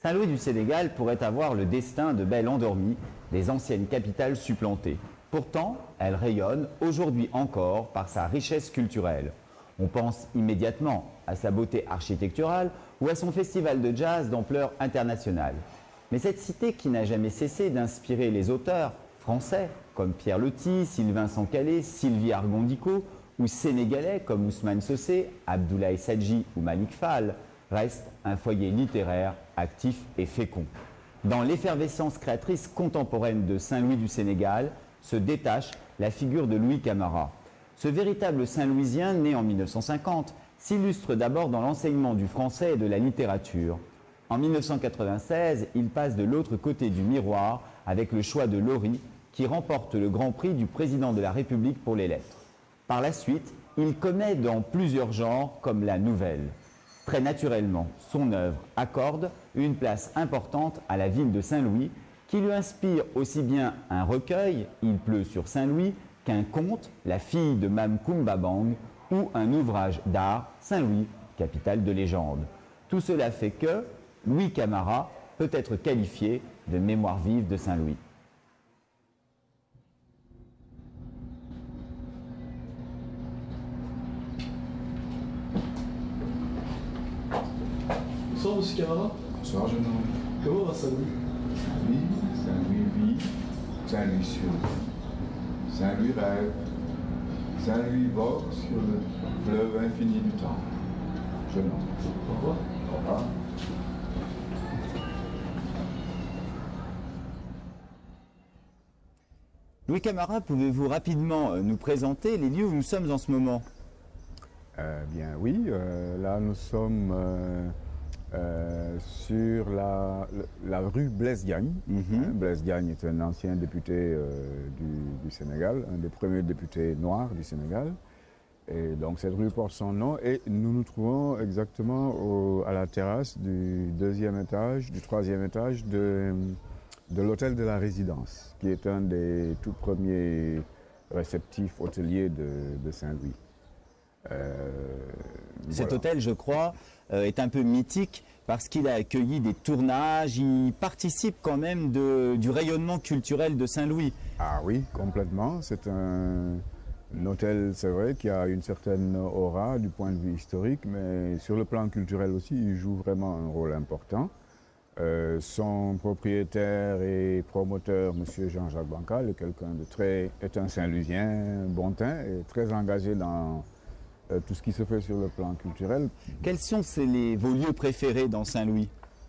Saint-Louis du Sénégal pourrait avoir le destin de belle endormie des anciennes capitales supplantées. Pourtant, elle rayonne aujourd'hui encore par sa richesse culturelle. On pense immédiatement à sa beauté architecturale ou à son festival de jazz d'ampleur internationale. Mais cette cité qui n'a jamais cessé d'inspirer les auteurs français comme Pierre Loti, Sylvain Sankhalé, Sylvie Argondico ou sénégalais comme Ousmane Socé, Abdoulaye Sadji ou Malik Fall reste un foyer littéraire actif et fécond. Dans l'effervescence créatrice contemporaine de Saint-Louis du Sénégal se détache la figure de Louis Camara. Ce véritable Saint-Louisien, né en 1950, s'illustre d'abord dans l'enseignement du français et de la littérature. En 1996, il passe de l'autre côté du miroir avec le choix de Laurie, qui remporte le Grand Prix du Président de la République pour les lettres. Par la suite, il commet dans plusieurs genres comme la nouvelle. Très naturellement, son œuvre accorde une place importante à la ville de Saint-Louis, qui lui inspire aussi bien un recueil, Il pleut sur Saint-Louis, qu'un conte, La fille de Mame Koumba Bang, ou un ouvrage d'art, Saint-Louis, capitale de légende. Tout cela fait que Louis Camara peut être qualifié de mémoire vive de Saint-Louis. Bonsoir, monsieur Camara. Bonsoir, jeune homme. Comment va Saint-Louis? Saint-Louis vit, Saint-Louis sourit. Saint-Louis rêve, Saint-Louis vogue sur le fleuve infini du temps. Jeune homme. Au revoir. Au revoir. Louis Camara, pouvez-vous rapidement nous présenter les lieux où nous sommes en ce moment? Bien oui, là nous sommes sur la rue Blaise Diagne. Blaise Diagne est un ancien député du Sénégal, un des premiers députés noirs du Sénégal. Et donc cette rue porte son nom et nous nous trouvons exactement à la terrasse du deuxième étage, du troisième étage de l'hôtel de la Résidence, qui est un des tout premiers réceptifs hôteliers de Saint-Louis. Cet Voilà. hôtel, je crois, est un peu mythique parce qu'il a accueilli des tournages, il participe quand même du rayonnement culturel de Saint-Louis. Ah oui, complètement. C'est un hôtel, c'est vrai, qui a une certaine aura du point de vue historique, mais sur le plan culturel aussi, il joue vraiment un rôle important. Son propriétaire et promoteur, M. Jean-Jacques Bancal, est un Saint-Louisien bon teint et très engagé dans tout ce qui se fait sur le plan culturel. Quels sont vos lieux préférés dans Saint-Louis?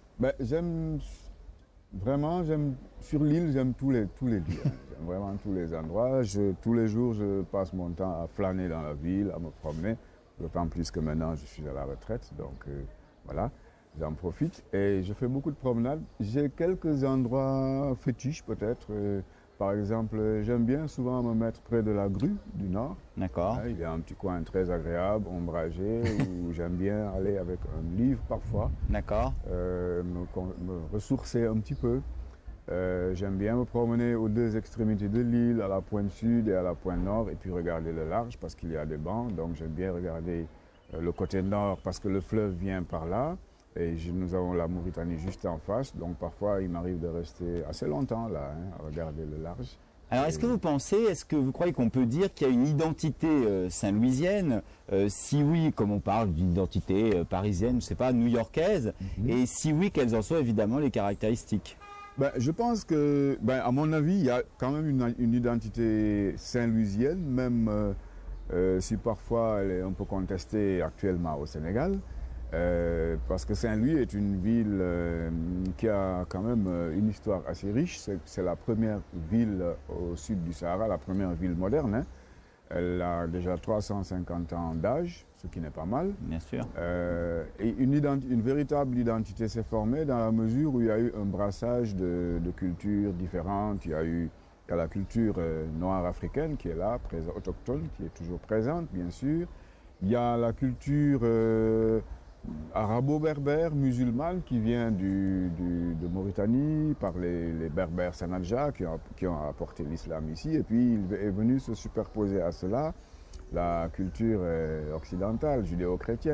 Sur l'île, j'aime tous les lieux. Hein. J'aime vraiment tous les endroits. Tous les jours, je passe mon temps à flâner dans la ville, à me promener. D'autant plus que maintenant, je suis à la retraite. Donc voilà, j'en profite. Et je fais beaucoup de promenades. J'ai quelques endroits fétiches peut-être. Par exemple, j'aime bien souvent me mettre près de la grue du Nord. D'accord. Il y a un petit coin très agréable, ombragé, où j'aime bien aller avec un livre parfois. D'accord. Me ressourcer un petit peu. J'aime bien me promener aux deux extrémités de l'île, à la pointe sud et à la pointe nord, et puis regarder le large parce qu'il y a des bancs. Donc j'aime bien regarder le côté nord parce que le fleuve vient par là. Et nous avons la Mauritanie juste en face, donc parfois il m'arrive de rester assez longtemps là, à regarder le large. Alors est-ce que vous croyez qu'on peut dire qu'il y a une identité saint-louisienne? Si oui, comme on parle d'une identité parisienne, je ne sais pas, new-yorkaise, et si oui, quelles en sont évidemment les caractéristiques? Je pense que, à mon avis, il y a quand même une identité saint-louisienne, même si parfois elle est un peu contestée actuellement au Sénégal. Parce que Saint-Louis est une ville qui a quand même une histoire assez riche. C'est la première ville au sud du Sahara, la première ville moderne. Hein. Elle a déjà 350 ans d'âge, ce qui n'est pas mal. Bien sûr. Et une véritable identité s'est formée dans la mesure où il y a eu un brassage de cultures différentes. Il y a la culture noire africaine qui est là, autochtone, qui est toujours présente, bien sûr. Il y a la culture arabo-berbère, musulmane, qui vient de Mauritanie par les berbères Sanadja qui ont apporté l'islam ici. Et puis il est venu se superposer à cela la culture occidentale, judéo-chrétienne.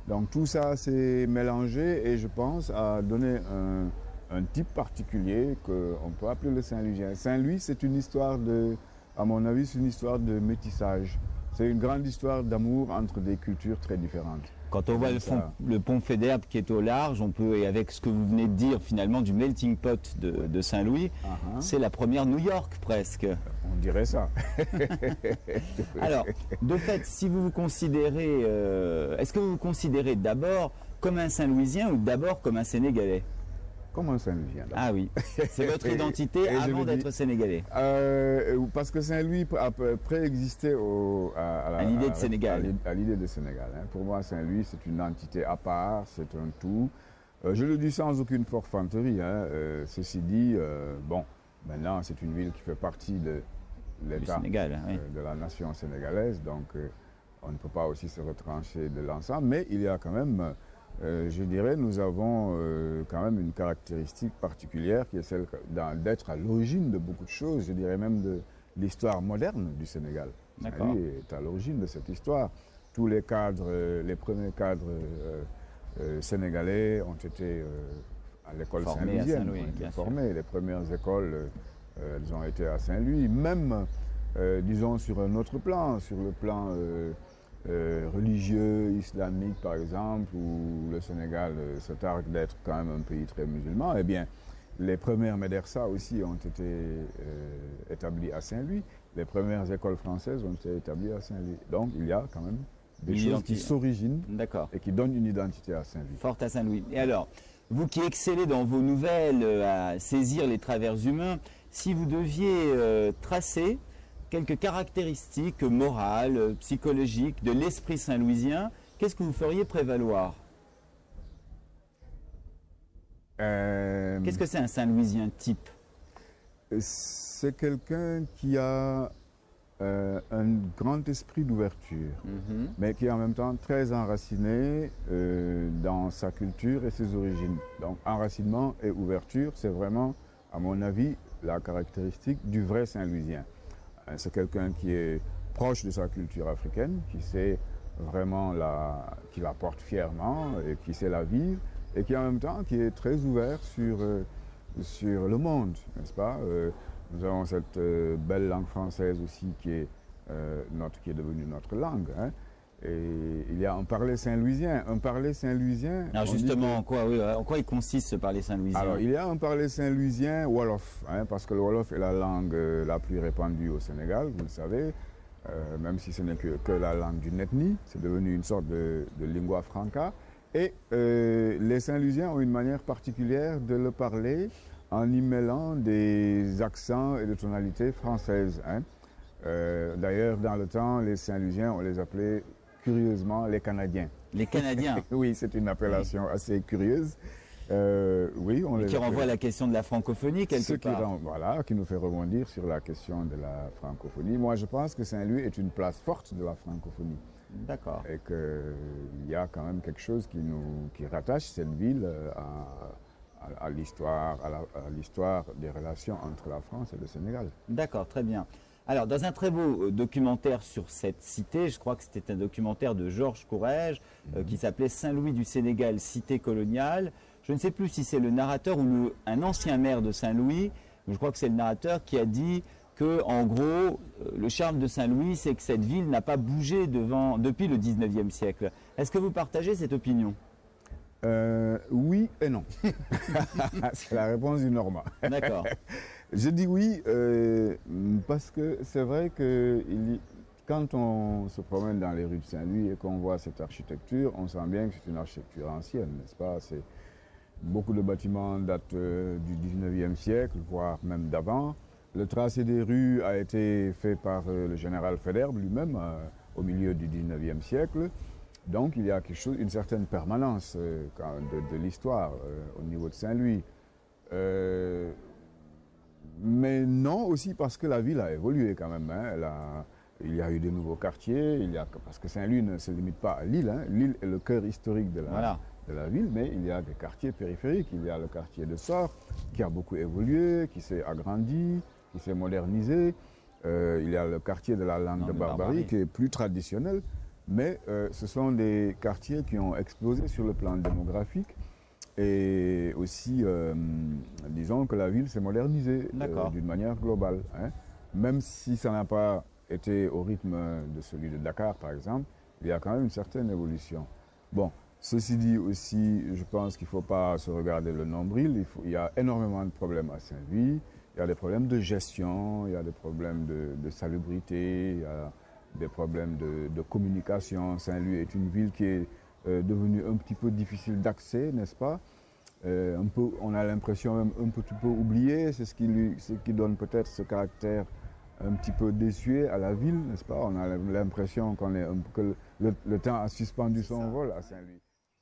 Donc tout ça s'est mélangé et je pense a donné un type particulier qu'on peut appeler le Saint-Louisien. Saint-Louis, c'est une histoire à mon avis, c'est une histoire de métissage. C'est une grande histoire d'amour entre des cultures très différentes. Quand on voit le pont Faidherbe qui est au large, on peut, et avec ce que vous venez de dire finalement du melting pot de Saint-Louis, c'est la première New York presque. On dirait ça. Alors, de fait, si vous vous considérez, est-ce que vous vous considérez d'abord comme un Saint-Louisien ou d'abord comme un Sénégalais? Comme un Saint-Louisien. Ah oui, c'est votre identité avant d'être sénégalais. Parce que Saint-Louis a préexisté à l'idée de Sénégal. À l'idée de Sénégal. Hein. Pour moi, Saint-Louis, c'est une entité à part, c'est un tout. Je le dis sans aucune forfanterie. Hein. Ceci dit, bon, maintenant, c'est une ville qui fait partie de l'État, de la nation sénégalaise. Donc, on ne peut pas aussi se retrancher de l'ensemble. Mais il y a quand même... je dirais, nous avons quand même une caractéristique particulière qui est celle d'être à l'origine de beaucoup de choses, je dirais même de l'histoire moderne du Sénégal. Saint-Louis est à l'origine de cette histoire. Tous les cadres, les premiers cadres sénégalais ont été à l'école Saint-Louisienne, formés. Les premières écoles, elles ont été à Saint-Louis, même, disons, sur un autre plan, sur le plan... religieux, islamique par exemple, où le Sénégal se targue d'être quand même un pays très musulman, eh bien, les premières médersa aussi ont été établies à Saint-Louis. Les premières écoles françaises ont été établies à Saint-Louis. Donc, il y a quand même des choses qui s'originent et qui donnent une identité à Saint-Louis. Forte à Saint-Louis. Et alors, vous qui excellez dans vos nouvelles à saisir les travers humains, si vous deviez tracer quelques caractéristiques morales, psychologiques de l'esprit saint-louisien, qu'est-ce que vous feriez prévaloir? Qu'est-ce que c'est un Saint-Louisien type? C'est quelqu'un qui a un grand esprit d'ouverture, mais qui est en même temps très enraciné dans sa culture et ses origines. Donc enracinement et ouverture, c'est vraiment, à mon avis, la caractéristique du vrai Saint-Louisien. C'est quelqu'un qui est proche de sa culture africaine, qui sait vraiment qui la porte fièrement et qui sait la vivre, et qui en même temps qui est très ouvert sur le monde, n'est-ce pas? Nous avons cette belle langue française aussi qui est devenue notre langue. Hein. Et il y a un parler saint-louisien. Un parler saint-louisien... Alors justement, en quoi il consiste ce parler saint-louisien? Alors, il y a un parler saint-louisien wolof, hein, parce que le wolof est la langue la plus répandue au Sénégal, vous le savez, même si ce n'est que la langue d'une ethnie, c'est devenu une sorte de lingua franca. Et les Saint-Louisiens ont une manière particulière de le parler en y mêlant des accents et des tonalités françaises. Hein. D'ailleurs, dans le temps, les Saint-Louisiens, on les appelait curieusement les Canadiens. Les Canadiens? Oui, c'est une appellation assez curieuse. Oui, on les qui renvoie à la question de la francophonie quelque part. Voilà, qui nous fait rebondir sur la question de la francophonie. Moi, je pense que Saint-Louis est une place forte de la francophonie. D'accord. Et qu'il y a quand même quelque chose qui rattache cette ville à l'histoire des relations entre la France et le Sénégal. D'accord, très bien. Alors, dans un très beau documentaire sur cette cité, je crois que c'était un documentaire de Georges Courrèges qui s'appelait Saint-Louis du Sénégal, cité coloniale. Je ne sais plus si c'est le narrateur ou un ancien maire de Saint-Louis, mais je crois que c'est le narrateur qui a dit que, en gros, le charme de Saint-Louis, c'est que cette ville n'a pas bougé depuis le 19e siècle. Est-ce que vous partagez cette opinion? Oui et non. C'est la réponse du Normand. D'accord. Je dis oui parce que c'est vrai que quand on se promène dans les rues de Saint-Louis et qu'on voit cette architecture, on sent bien que c'est une architecture ancienne, n'est-ce pas? Beaucoup de bâtiments datent du 19e siècle, voire même d'avant. Le tracé des rues a été fait par le général Faidherbe lui-même au milieu du 19e siècle. Donc il y a une certaine permanence de l'histoire au niveau de Saint-Louis. Mais non aussi parce que la ville a évolué quand même. Hein. Il y a eu de nouveaux quartiers, parce que Saint-Louis ne se limite pas à Lille. Hein. Lille est le cœur historique de la ville, mais il y a des quartiers périphériques. Il y a le quartier de Sort qui a beaucoup évolué, qui s'est agrandi, qui s'est modernisé. Il y a le quartier de la langue de Barbarie qui est plus traditionnel. mais ce sont des quartiers qui ont explosé sur le plan démographique et aussi, disons que la ville s'est modernisée d'une manière globale, hein. Même si ça n'a pas été au rythme de celui de Dakar, par exemple, il y a quand même une certaine évolution. Bon, ceci dit aussi, je pense qu'il ne faut pas se regarder le nombril. Il y a énormément de problèmes à Saint-Louis. Il y a des problèmes de gestion, il y a des problèmes de salubrité, il y a des problèmes de communication. Saint-Louis est une ville qui est devenue un petit peu difficile d'accès, n'est-ce pas? On a l'impression même un petit peu oubliée. C'est ce qui donne peut-être ce caractère un petit peu désuet à la ville, n'est-ce pas? On a l'impression que le temps a suspendu son vol à Saint-Louis.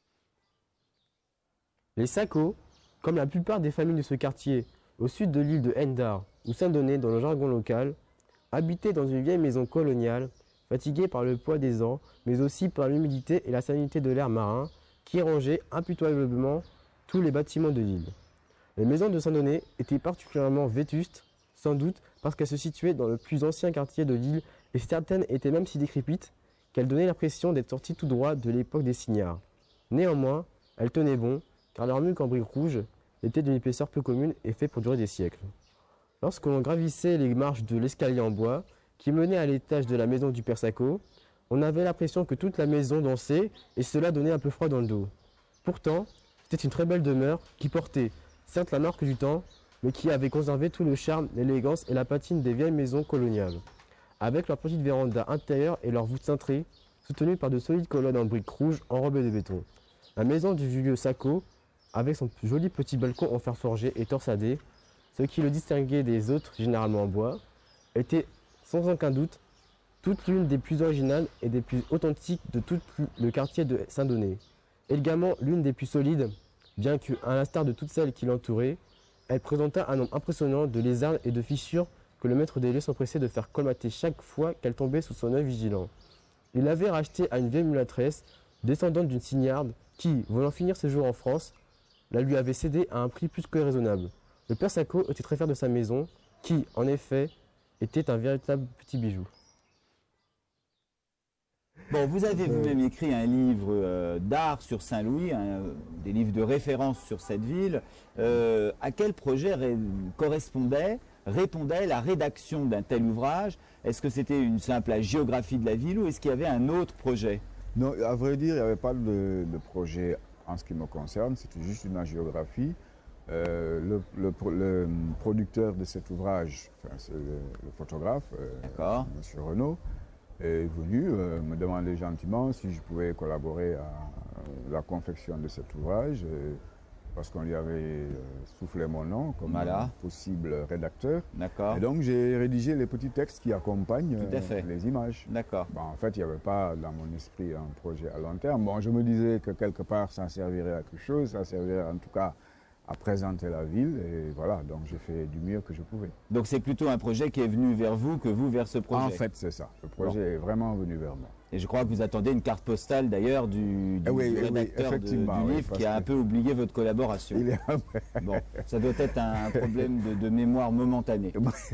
Les Sako, comme la plupart des familles de ce quartier, au sud de l'île de Ndar, ou Saint-Denis dans le jargon local, habitaient dans une vieille maison coloniale, fatiguée par le poids des ans, mais aussi par l'humidité et la salinité de l'air marin, qui rongeait impitoyablement tous les bâtiments de l'île. Les maisons de Saint-Denis étaient particulièrement vétustes, sans doute parce qu'elles se situaient dans le plus ancien quartier de l'île et certaines étaient même si décrépites qu'elles donnaient l'impression d'être sorties tout droit de l'époque des Signares. Néanmoins, elles tenaient bon, car leur mur en briques rouges était d'une épaisseur peu commune et fait pour durer des siècles. Lorsque l'on gravissait les marches de l'escalier en bois qui menait à l'étage de la maison du père Sako, on avait l'impression que toute la maison dansait et cela donnait un peu froid dans le dos. Pourtant, c'était une très belle demeure qui portait, certes la marque du temps, mais qui avait conservé tout le charme, l'élégance et la patine des vieilles maisons coloniales. Avec leur petite véranda intérieure et leurs voûtes cintrées, soutenues par de solides colonnes en briques rouges enrobées de béton. La maison du vieux Sako, avec son joli petit balcon en fer forgé et torsadé, ce qui le distinguait des autres, généralement en bois, était sans aucun doute toute l'une des plus originales et des plus authentiques de tout le quartier de Saint-Denis. Également l'une des plus solides, bien qu'à l'instar de toutes celles qui l'entouraient, elle présenta un nombre impressionnant de lézards et de fissures que le maître des lieux s'empressait de faire colmater chaque fois qu'elle tombait sous son œil vigilant. Il l'avait rachetée à une vieille mulâtresse, descendante d'une signarde, qui, voulant finir ses jours en France, la lui avait cédée à un prix plus que raisonnable. Le père Sako était très fier de sa maison, qui, en effet, était un véritable petit bijou. Bon, vous avez vous-même écrit un livre d'art sur Saint-Louis, des livres de référence sur cette ville. À quel projet répondait la rédaction d'un tel ouvrage? Est-ce que c'était une simple géographie de la ville ou est-ce qu'il y avait un autre projet? Non, à vrai dire, il n'y avait pas de projet en ce qui me concerne, c'était juste une géographie. Le producteur de cet ouvrage, enfin, c'est le photographe, M. Renaud, est venu me demander gentiment si je pouvais collaborer à la confection de cet ouvrage, parce qu'on lui avait soufflé mon nom comme possible rédacteur. Et donc j'ai rédigé les petits textes qui accompagnent les images. Bon, en fait, il n'y avait pas dans mon esprit un projet à long terme. Bon, je me disais que quelque part ça servirait à quelque chose, ça servirait en tout cas à présenter la ville, et voilà, donc j'ai fait du mieux que je pouvais. Donc c'est plutôt un projet qui est venu vers vous que vous vers ce projet? En fait, c'est ça. Le projet est vraiment venu vers moi. Et je crois que vous attendez une carte postale d'ailleurs du rédacteur du livre qui a un peu oublié votre collaboration. Bon, ça doit être un problème de mémoire momentanée.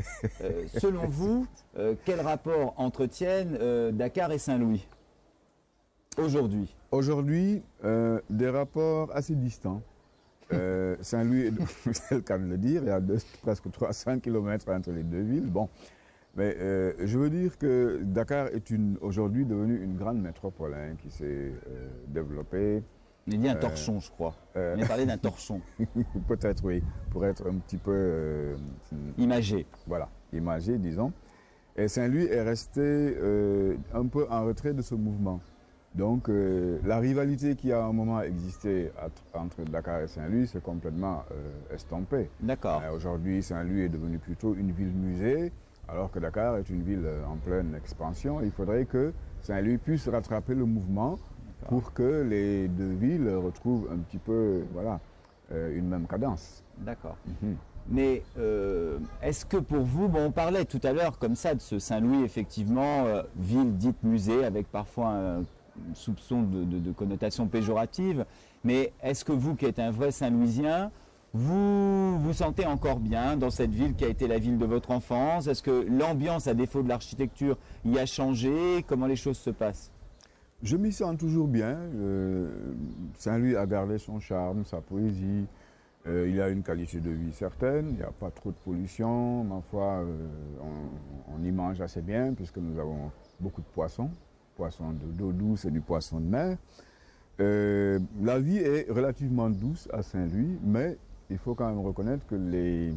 Selon vous, quel rapport entretiennent Dakar et Saint-Louis aujourd'hui? Aujourd'hui, des rapports assez distants. Saint-Louis, c'est le cas de le dire, il y a presque 300 km entre les deux villes. Bon, mais je veux dire que Dakar est aujourd'hui devenue une grande métropole qui s'est développée. Il dit un torchon, je crois. On a parlé d'un torchon. Peut-être, oui, pour être un petit peu imagé. Voilà, imagé, disons. Et Saint-Louis est resté un peu en retrait de ce mouvement. Donc la rivalité qui a à un moment existé entre Dakar et Saint-Louis s'est complètement estompée. D'accord. Aujourd'hui, Saint-Louis est devenu plutôt une ville-musée, alors que Dakar est une ville en pleine expansion. Il faudrait que Saint-Louis puisse rattraper le mouvement pour que les deux villes retrouvent un petit peu une même cadence. D'accord. Mais est-ce que pour vous, bon, on parlait tout à l'heure comme ça de ce Saint-Louis, effectivement, ville dite musée, avec parfois un soupçon de connotation péjorative, mais est-ce que vous qui êtes un vrai Saint-Louisien, vous vous sentez encore bien dans cette ville qui a été la ville de votre enfance? Est-ce que l'ambiance, à défaut de l'architecture, y a changé? Comment les choses se passent? Je m'y sens toujours bien. Saint-Louis a gardé son charme, sa poésie. Il a une qualité de vie certaine. Il n'y a pas trop de pollution. Ma foi, on y mange assez bien puisque nous avons beaucoup de poissons. Poissons d'eau douce et du poisson de mer. La vie est relativement douce à Saint-Louis, mais il faut quand même reconnaître que les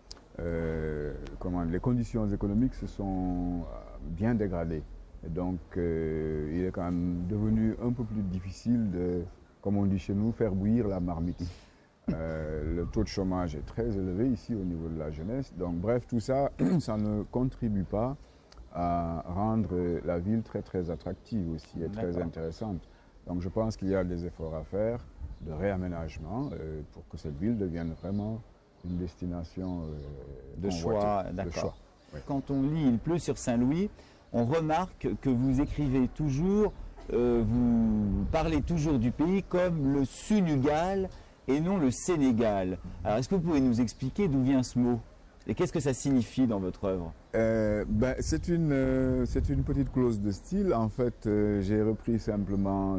conditions économiques se sont bien dégradées. Et donc, il est quand même devenu un peu plus difficile de, comme on dit chez nous, faire bouillir la marmite. Le taux de chômage est très élevé ici au niveau de la jeunesse. Donc, bref, tout ça, ça ne contribue pas à rendre la ville très, très attractive aussi et très intéressante. Donc, je pense qu'il y a des efforts à faire de réaménagement pour que cette ville devienne vraiment une destination de choix. D'accord. Oui. Quand on lit Il pleut sur Saint-Louis, on remarque que vous écrivez toujours, vous parlez toujours du pays comme le Sunugal et non le Sénégal. Alors, est-ce que vous pouvez nous expliquer d'où vient ce mot et qu'est-ce que ça signifie dans votre œuvre? C'est une petite clause de style. En fait, j'ai repris simplement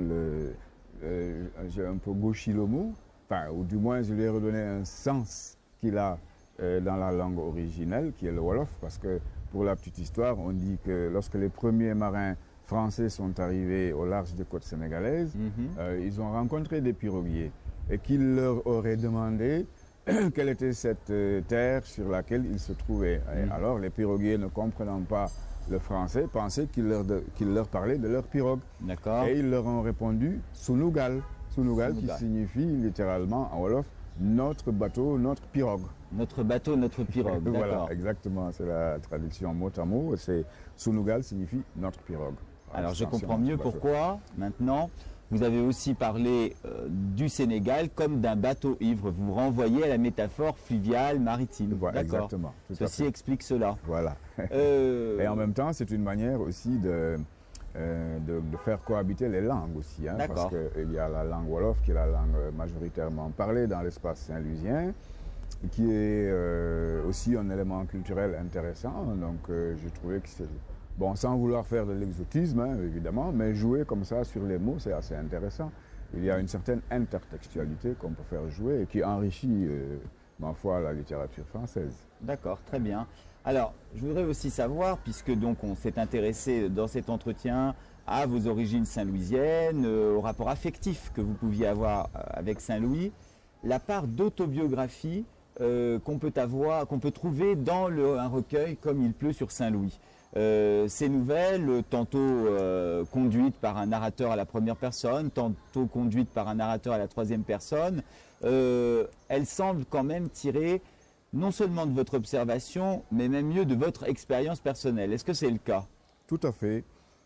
j'ai un peu gauchi le mot, enfin, ou du moins je lui ai redonné un sens qu'il a dans la langue originelle, qui est le Wolof, parce que pour la petite histoire, on dit que lorsque les premiers marins français sont arrivés au large des côtes sénégalaises, ils ont rencontré des piroguiers et qu'ils leur auraient demandé quelle était cette terre sur laquelle ils se trouvaient. Et alors les piroguiers, ne comprenant pas le français, pensaient qu'il leur parlait de leur pirogue. Et ils leur ont répondu Sunugal. Sunugal qui signifie littéralement en Wolof notre bateau, notre pirogue. Notre bateau, notre pirogue. Voilà, exactement. C'est la traduction mot à mot. Sunugal signifie notre pirogue. Alors je comprends mieux pourquoi maintenant vous avez aussi parlé du Sénégal comme d'un bateau ivre. Vous renvoyez à la métaphore fluviale maritime. Voilà, exactement. Ceci explique cela. Voilà. Et en même temps, c'est une manière aussi de faire cohabiter les langues aussi. Hein, parce qu'il y a la langue Wolof, qui est la langue majoritairement parlée dans l'espace saint-lusien, qui est aussi un élément culturel intéressant. Donc j'ai trouvé que c'est... Bon, sans vouloir faire de l'exotisme, hein, évidemment, mais jouer comme ça sur les mots, c'est assez intéressant. Il y a une certaine intertextualité qu'on peut faire jouer et qui enrichit, ma foi, la littérature française. D'accord, très bien. Alors, je voudrais aussi savoir, puisque donc on s'est intéressé dans cet entretien à vos origines saint-louisiennes, au rapport affectif que vous pouviez avoir avec Saint-Louis, la part d'autobiographie qu'on peut trouver dans un recueil comme Il pleut sur Saint-Louis. Ces nouvelles, tantôt conduites par un narrateur à la première personne, tantôt conduites par un narrateur à la troisième personne, elles semblent quand même tirer non seulement de votre observation, mais même mieux de votre expérience personnelle. Est-ce que c'est le cas? Tout à fait.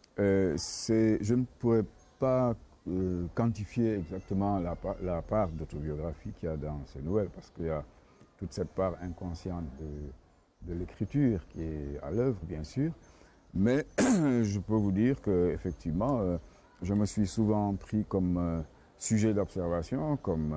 Je ne pourrais pas quantifier exactement la part d'autobiographie qu'il y a dans ces nouvelles, parce qu'il y a toute cette part inconsciente de l'écriture qui est à l'œuvre, bien sûr. Mais je peux vous dire qu'effectivement, je me suis souvent pris comme sujet d'observation, comme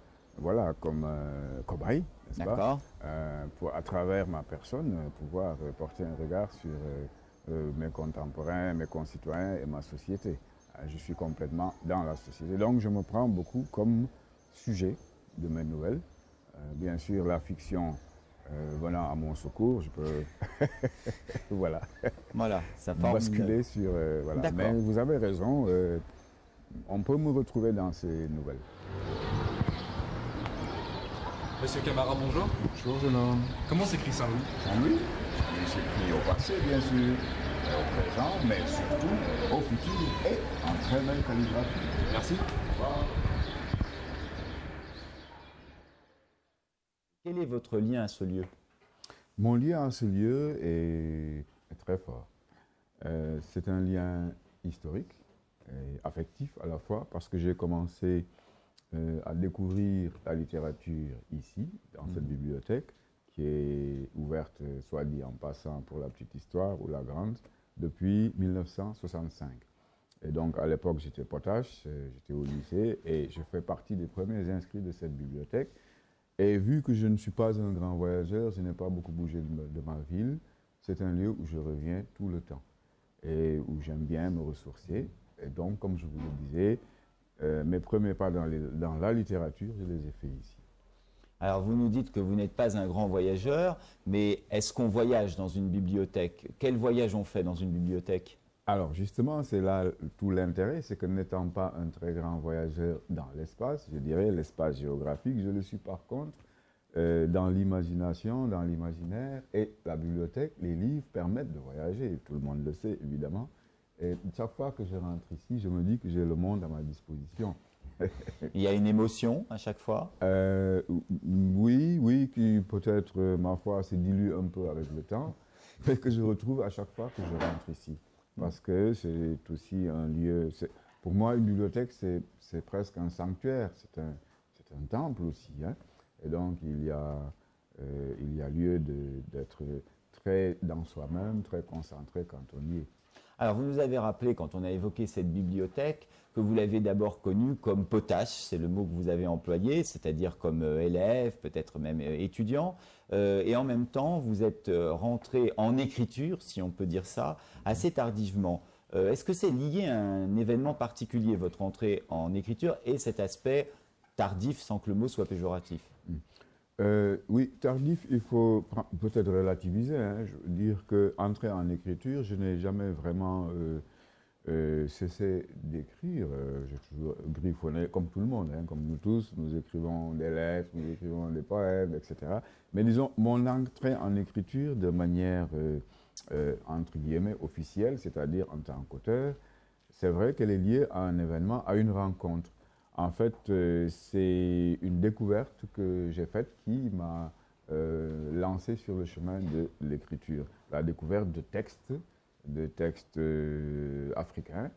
cobaye, n'est-ce pas, pour, à travers ma personne, pouvoir porter un regard sur mes contemporains, mes concitoyens et ma société. Je suis complètement dans la société. Donc je me prends beaucoup comme sujet de mes nouvelles. Bien sûr, la fiction venant à mon secours, je peux voilà, ça forme basculer sur... voilà. Mais vous avez raison, on peut me retrouver dans ces nouvelles. Monsieur Camara, bonjour. Bonjour, jeune homme. Comment s'écrit Saint-Louis? Saint-Louis, il s'écrit au passé, bien sûr, au présent, mais surtout au futur et en très belle calligraphie. Merci. Au revoir. Quel est votre lien à ce lieu? Mon lien à ce lieu est très fort. C'est un lien historique et affectif à la fois, parce que j'ai commencé à découvrir la littérature ici, dans cette bibliothèque, qui est ouverte, soit dit en passant pour la petite histoire ou la grande, depuis 1965. Et donc à l'époque j'étais potache, j'étais au lycée et je fais partie des premiers inscrits de cette bibliothèque. Et vu que je ne suis pas un grand voyageur, je n'ai pas beaucoup bougé de ma ville, c'est un lieu où je reviens tout le temps et où j'aime bien me ressourcer. Et donc, comme je vous le disais, mes premiers pas dans la littérature, je les ai faits ici. Alors, vous nous dites que vous n'êtes pas un grand voyageur, mais est-ce qu'on voyage dans une bibliothèque? Quel voyage on fait dans une bibliothèque? Alors, justement, c'est là tout l'intérêt, c'est que n'étant pas un très grand voyageur dans l'espace, je dirais l'espace géographique, je le suis par contre dans l'imagination, dans l'imaginaire, et la bibliothèque, les livres permettent de voyager, tout le monde le sait évidemment. Et chaque fois que je rentre ici, je me dis que j'ai le monde à ma disposition. Il y a une émotion à chaque fois? Oui, qui peut-être, ma foi, se dilue un peu avec le temps, mais que je retrouve à chaque fois que je rentre ici. Parce que c'est aussi un lieu, pour moi, une bibliothèque, c'est presque un sanctuaire, c'est un temple aussi, hein. Et donc, il y a lieu d'être très dans soi-même, très concentré quand on y est. Alors, vous nous avez rappelé, quand on a évoqué cette bibliothèque, que vous l'avez d'abord connue comme potache, c'est le mot que vous avez employé, c'est-à-dire comme élève, peut-être même étudiant, et en même temps, vous êtes rentré en écriture, si on peut dire ça, assez tardivement. Est-ce que c'est lié à un événement particulier, votre entrée en écriture, et cet aspect tardif, sans que le mot soit péjoratif? Oui, tardif, il faut peut-être relativiser, hein. Je veux dire qu'entrer en écriture, je n'ai jamais vraiment cessé d'écrire. J'ai toujours griffonné, comme tout le monde, hein, comme nous tous, nous écrivons des lettres, nous écrivons des poèmes, etc. Mais disons, mon entrée en écriture de manière, entre guillemets, officielle, c'est-à-dire en tant qu'auteur, c'est vrai qu'elle est liée à un événement, à une rencontre. En fait, c'est une découverte que j'ai faite qui m'a lancé sur le chemin de l'écriture. La découverte de textes africains,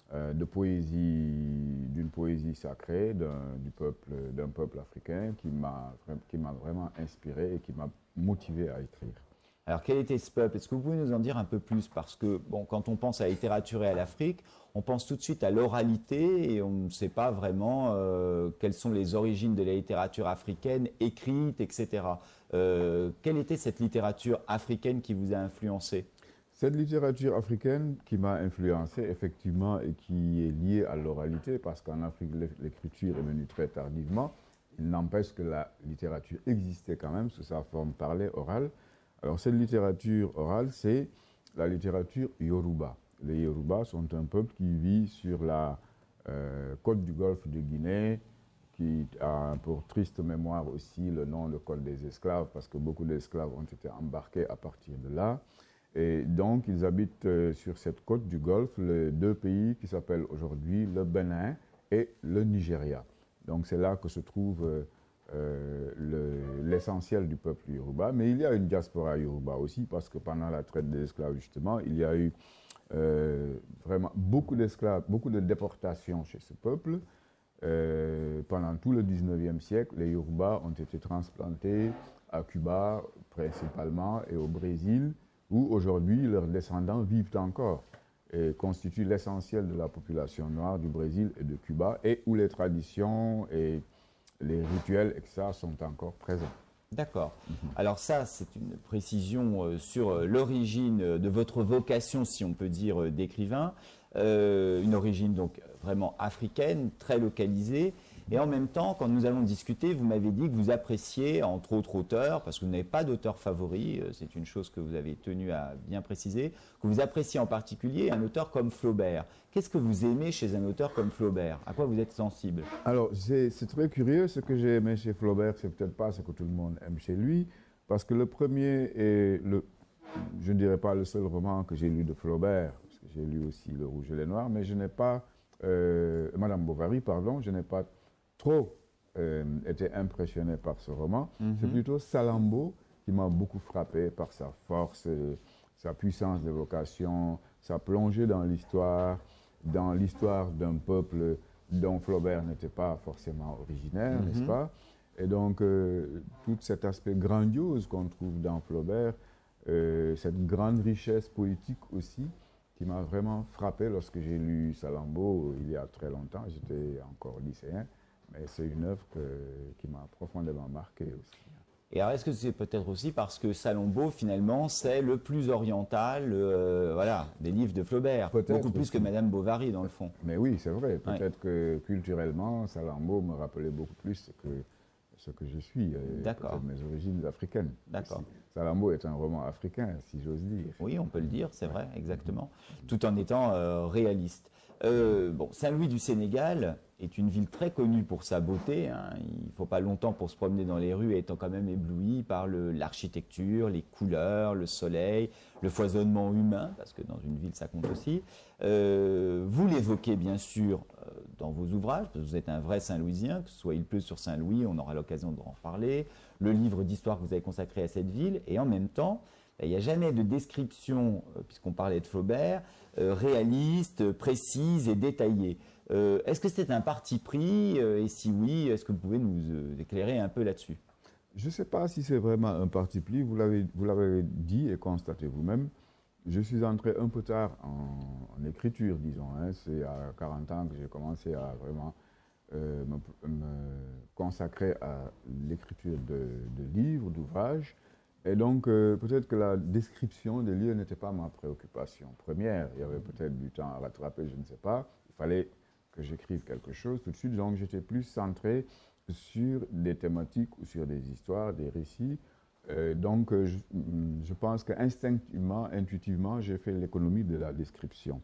d'une poésie sacrée d'un peuple africain qui m'a vraiment inspiré et qui m'a motivé à écrire. Alors, quel était ce peuple? Est-ce que vous pouvez nous en dire un peu plus? Parce que, bon, quand on pense à la littérature et à l'Afrique, on pense tout de suite à l'oralité et on ne sait pas vraiment quelles sont les origines de la littérature africaine, écrite, etc. Quelle était cette littérature africaine qui vous a influencé? Cette littérature africaine qui m'a influencé, effectivement, et qui est liée à l'oralité, parce qu'en Afrique, l'écriture est venue très tardivement. Il n'empêche que la littérature existait quand même sous sa forme parlée, orale. Alors, cette littérature orale, c'est la littérature Yoruba. Les Yoruba sont un peuple qui vit sur la côte du golfe de Guinée, qui a pour triste mémoire aussi le nom de côte des esclaves, parce que beaucoup d'esclaves ont été embarqués à partir de là. Et donc, ils habitent sur cette côte du golfe, les deux pays qui s'appellent aujourd'hui le Bénin et le Nigeria. Donc, c'est là que se trouve l'essentiel du peuple Yoruba. Mais il y a une diaspora Yoruba aussi, parce que pendant la traite des esclaves, justement, il y a eu vraiment beaucoup d'esclaves, beaucoup de déportations chez ce peuple. Pendant tout le 19e siècle, les Yoruba ont été transplantés à Cuba principalement et au Brésil, où aujourd'hui leurs descendants vivent encore et constituent l'essentiel de la population noire du Brésil et de Cuba, et où les traditions et les rituels, etc., sont encore présents. D'accord. Alors ça, c'est une précision sur l'origine de votre vocation, si on peut dire, d'écrivain. Une origine donc vraiment africaine, très localisée. Et en même temps, quand nous allons discuter, vous m'avez dit que vous appréciez, entre autres auteurs, parce que vous n'avez pas d'auteur favori, c'est une chose que vous avez tenu à bien préciser, que vous appréciez en particulier un auteur comme Flaubert. Qu'est-ce que vous aimez chez un auteur comme Flaubert? À quoi vous êtes sensible? Alors, c'est très curieux. Ce que j'ai aimé chez Flaubert, c'est peut-être pas ce que tout le monde aime chez lui, parce que le premier est, je ne dirais pas le seul roman que j'ai lu de Flaubert, parce que j'ai lu aussi Le Rouge et les Noirs, mais je n'ai pas, Madame Bovary, pardon, je n'ai pas trop été impressionné par ce roman. C'est plutôt Salammbô qui m'a beaucoup frappé par sa force, sa puissance d'évocation, sa plongée dans l'histoire d'un peuple dont Flaubert n'était pas forcément originaire, n'est-ce pas? Et donc, tout cet aspect grandiose qu'on trouve dans Flaubert, cette grande richesse poétique aussi, qui m'a vraiment frappé lorsque j'ai lu Salammbô il y a très longtemps. J'étais encore lycéen. Mais c'est une œuvre qui m'a profondément marqué aussi. Et alors, est-ce que c'est peut-être aussi parce que Salammbô, finalement, c'est le plus oriental voilà, des livres de Flaubert, beaucoup plus que Madame Bovary, dans le fond. Mais oui, c'est vrai. Peut-être que culturellement, Salammbô me rappelait beaucoup plus ce que je suis, peut-être mes origines africaines. D'accord. Salammbô est un roman africain, si j'ose dire. Oui, on peut le dire, c'est vrai, exactement, tout en étant réaliste. Bon, Saint-Louis du Sénégal est une ville très connue pour sa beauté, hein. Il ne faut pas longtemps pour se promener dans les rues étant quand même ébloui par l'architecture, les couleurs, le soleil, le foisonnement humain, parce que dans une ville ça compte aussi. Vous l'évoquez bien sûr dans vos ouvrages, parce que vous êtes un vrai Saint-Louisien, que ce soit Il pleut sur Saint-Louis, on aura l'occasion d'en reparler, le livre d'histoire que vous avez consacré à cette ville, et en même temps, il n'y a jamais de description, puisqu'on parlait de Flaubert, réaliste, précise et détaillée. Est-ce que c'est un parti pris et si oui, est-ce que vous pouvez nous éclairer un peu là-dessus? Je ne sais pas si c'est vraiment un parti pris, vous l'avez dit et constaté vous-même. Je suis entré un peu tard en écriture, disons. Hein. C'est à 40 ans que j'ai commencé à vraiment me consacrer à l'écriture de livres, d'ouvrages. Et donc, peut-être que la description des lieux n'était pas ma préoccupation première. Il y avait peut-être du temps à rattraper, je ne sais pas. Il fallait que j'écrive quelque chose tout de suite. Donc, j'étais plus centré sur des thématiques ou sur des histoires, des récits. Donc, je pense qu'instinctivement, intuitivement, j'ai fait l'économie de la description.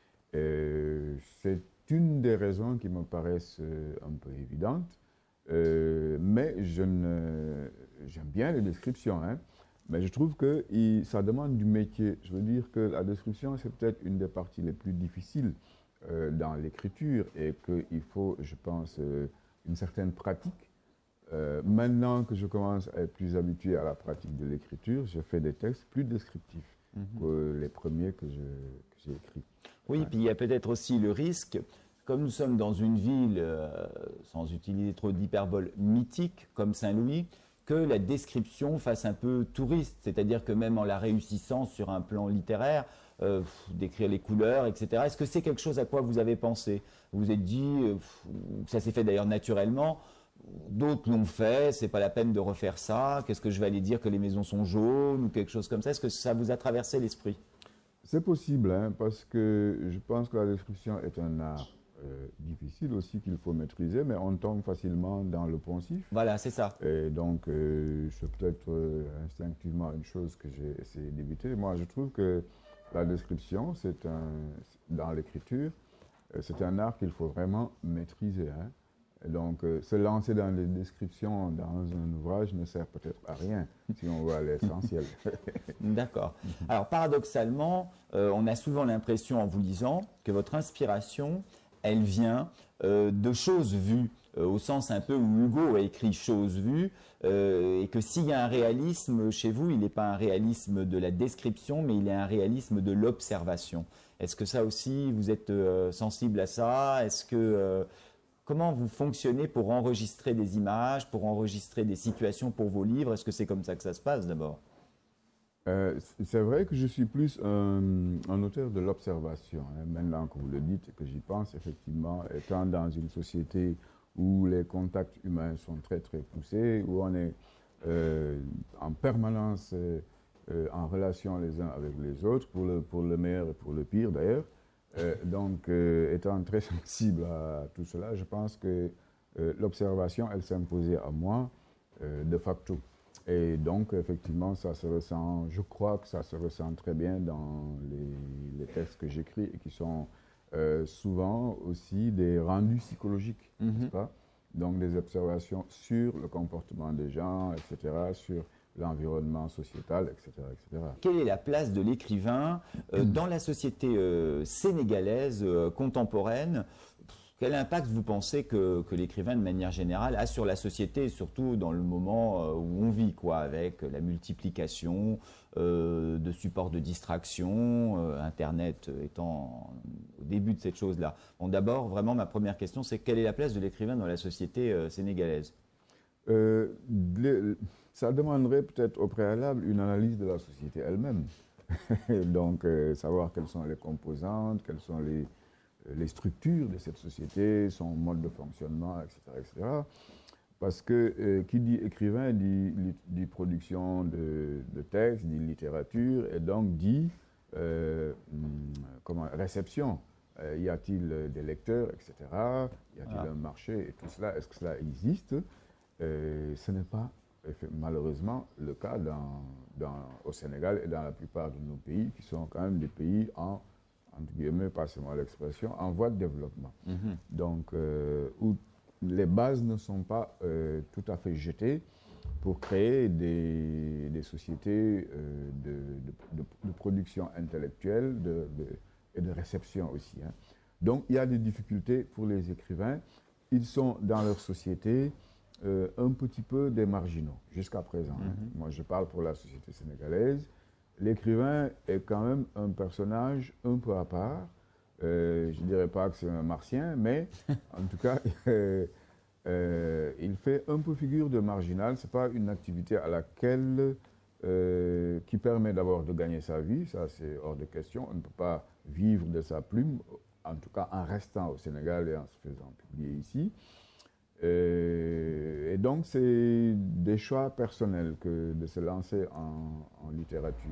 C'est une des raisons qui me paraissent un peu évidentes. Mais j'aime bien les descriptions, hein, mais je trouve que ça demande du métier. Je veux dire que la description, c'est peut-être une des parties les plus difficiles dans l'écriture et qu'il faut, je pense, une certaine pratique. Maintenant que je commence à être plus habitué à la pratique de l'écriture, je fais des textes plus descriptifs que les premiers que j'ai écrits. Oui, ouais. Puis il y a peut-être aussi le risque, comme nous sommes dans une ville, sans utiliser trop d'hyperbole, mythique, comme Saint-Louis, que la description fasse un peu touriste, c'est-à-dire que même en la réussissant sur un plan littéraire, décrire les couleurs, etc. Est-ce que c'est quelque chose à quoi vous avez pensé? Vous vous êtes dit, ça s'est fait d'ailleurs naturellement, d'autres l'ont fait, c'est pas la peine de refaire ça, qu'est-ce que je vais aller dire que les maisons sont jaunes ou quelque chose comme ça? Est-ce que ça vous a traversé l'esprit? C'est possible, hein, parce que je pense que la description est un art difficile aussi qu'il faut maîtriser, mais on tombe facilement dans le poncif. Voilà, c'est ça. Et donc, c'est peut-être instinctivement une chose que j'ai essayé d'éviter. Moi, je trouve que la description, dans l'écriture, c'est un art qu'il faut vraiment maîtriser. Hein. Et donc, se lancer dans les descriptions dans un ouvrage ne sert peut-être à rien, si on voit l'essentiel. D'accord. Alors, paradoxalement, on a souvent l'impression, en vous lisant, que votre inspiration, elle vient de choses vues, au sens un peu où Hugo a écrit choses vues, et que s'il y a un réalisme chez vous, il n'est pas un réalisme de la description, mais il est un réalisme de l'observation. Est-ce que ça aussi, vous êtes sensible à ça? Est-ce que comment vous fonctionnez pour enregistrer des images, pour enregistrer des situations pour vos livres? Est-ce que c'est comme ça que ça se passe d'abord? C'est vrai que je suis plus un auteur de l'observation. Hein. Maintenant que vous le dites et que j'y pense, effectivement, étant dans une société où les contacts humains sont très très poussés, où on est en permanence en relation les uns avec les autres, pour le meilleur et pour le pire d'ailleurs. Donc, étant très sensible à tout cela, je pense que l'observation, elle s'est imposée à moi de facto. Et donc, effectivement, ça se ressent, je crois que ça se ressent très bien dans les textes que j'écris et qui sont souvent aussi des rendus psychologiques, n'est-ce pas? Donc, des observations sur le comportement des gens, etc., sur l'environnement sociétal, etc., etc. Quelle est la place de l'écrivain dans la société sénégalaise contemporaine? Quel impact vous pensez que l'écrivain, de manière générale, a sur la société, et surtout dans le moment où on vit, quoi, avec la multiplication de supports de distraction, Internet étant au début de cette chose-là? Bon, d'abord, vraiment, ma première question, c'est quelle est la place de l'écrivain dans la société sénégalaise? Ça demanderait peut-être au préalable une analyse de la société elle-même. Donc, savoir quelles sont les composantes, quelles sont les structures de cette société, son mode de fonctionnement, etc., etc. Parce que qui dit écrivain dit production de textes, dit littérature, et donc dit réception. Y a-t-il des lecteurs, etc. Y a-t-il un marché et tout cela? Est-ce que cela existe? Ce n'est pas malheureusement le cas au Sénégal et dans la plupart de nos pays, qui sont quand même des pays entre guillemets, passez-moi l'expression, en voie de développement. Donc, où les bases ne sont pas tout à fait jetées pour créer des sociétés de production intellectuelle et de réception aussi. Hein. Donc, il y a des difficultés pour les écrivains. Ils sont dans leur société un petit peu des marginaux, jusqu'à présent. Hein. Moi, je parle pour la société sénégalaise. L'écrivain est quand même un personnage un peu à part. Je ne dirais pas que c'est un martien, mais en tout cas, il fait un peu figure de marginal. Ce n'est pas une activité à laquelle qui permet d'abord de gagner sa vie, ça c'est hors de question. On ne peut pas vivre de sa plume, en tout cas en restant au Sénégal et en se faisant publier ici. Et donc c'est des choix personnels que de se lancer en littérature.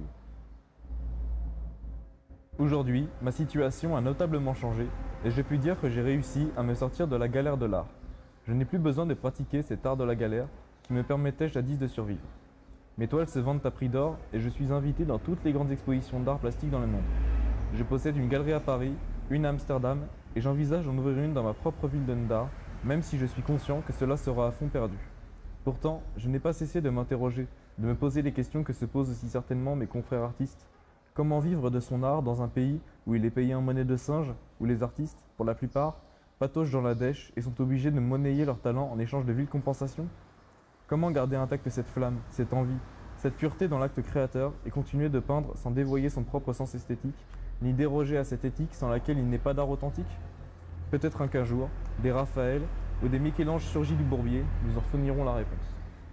Aujourd'hui, ma situation a notablement changé et je puis dire que j'ai réussi à me sortir de la galère de l'art. Je n'ai plus besoin de pratiquer cet art de la galère qui me permettait jadis de survivre. Mes toiles se vendent à prix d'or et je suis invité dans toutes les grandes expositions d'art plastique dans le monde. Je possède une galerie à Paris, une à Amsterdam et j'envisage d'en ouvrir une dans ma propre ville de Ndar, même si je suis conscient que cela sera à fond perdu. Pourtant, je n'ai pas cessé de m'interroger, de me poser les questions que se posent aussi certainement mes confrères artistes. Comment vivre de son art dans un pays où il est payé en monnaie de singe, où les artistes, pour la plupart, patauchent dans la dèche et sont obligés de monnayer leur talent en échange de viles compensations? Comment garder intacte cette flamme, cette envie, cette pureté dans l'acte créateur et continuer de peindre sans dévoyer son propre sens esthétique, ni déroger à cette éthique sans laquelle il n'est pas d'art authentique? Peut-être qu'un jour, des Raphaël ou des Michel-Ange surgis du Bourbier nous en fourniront la réponse.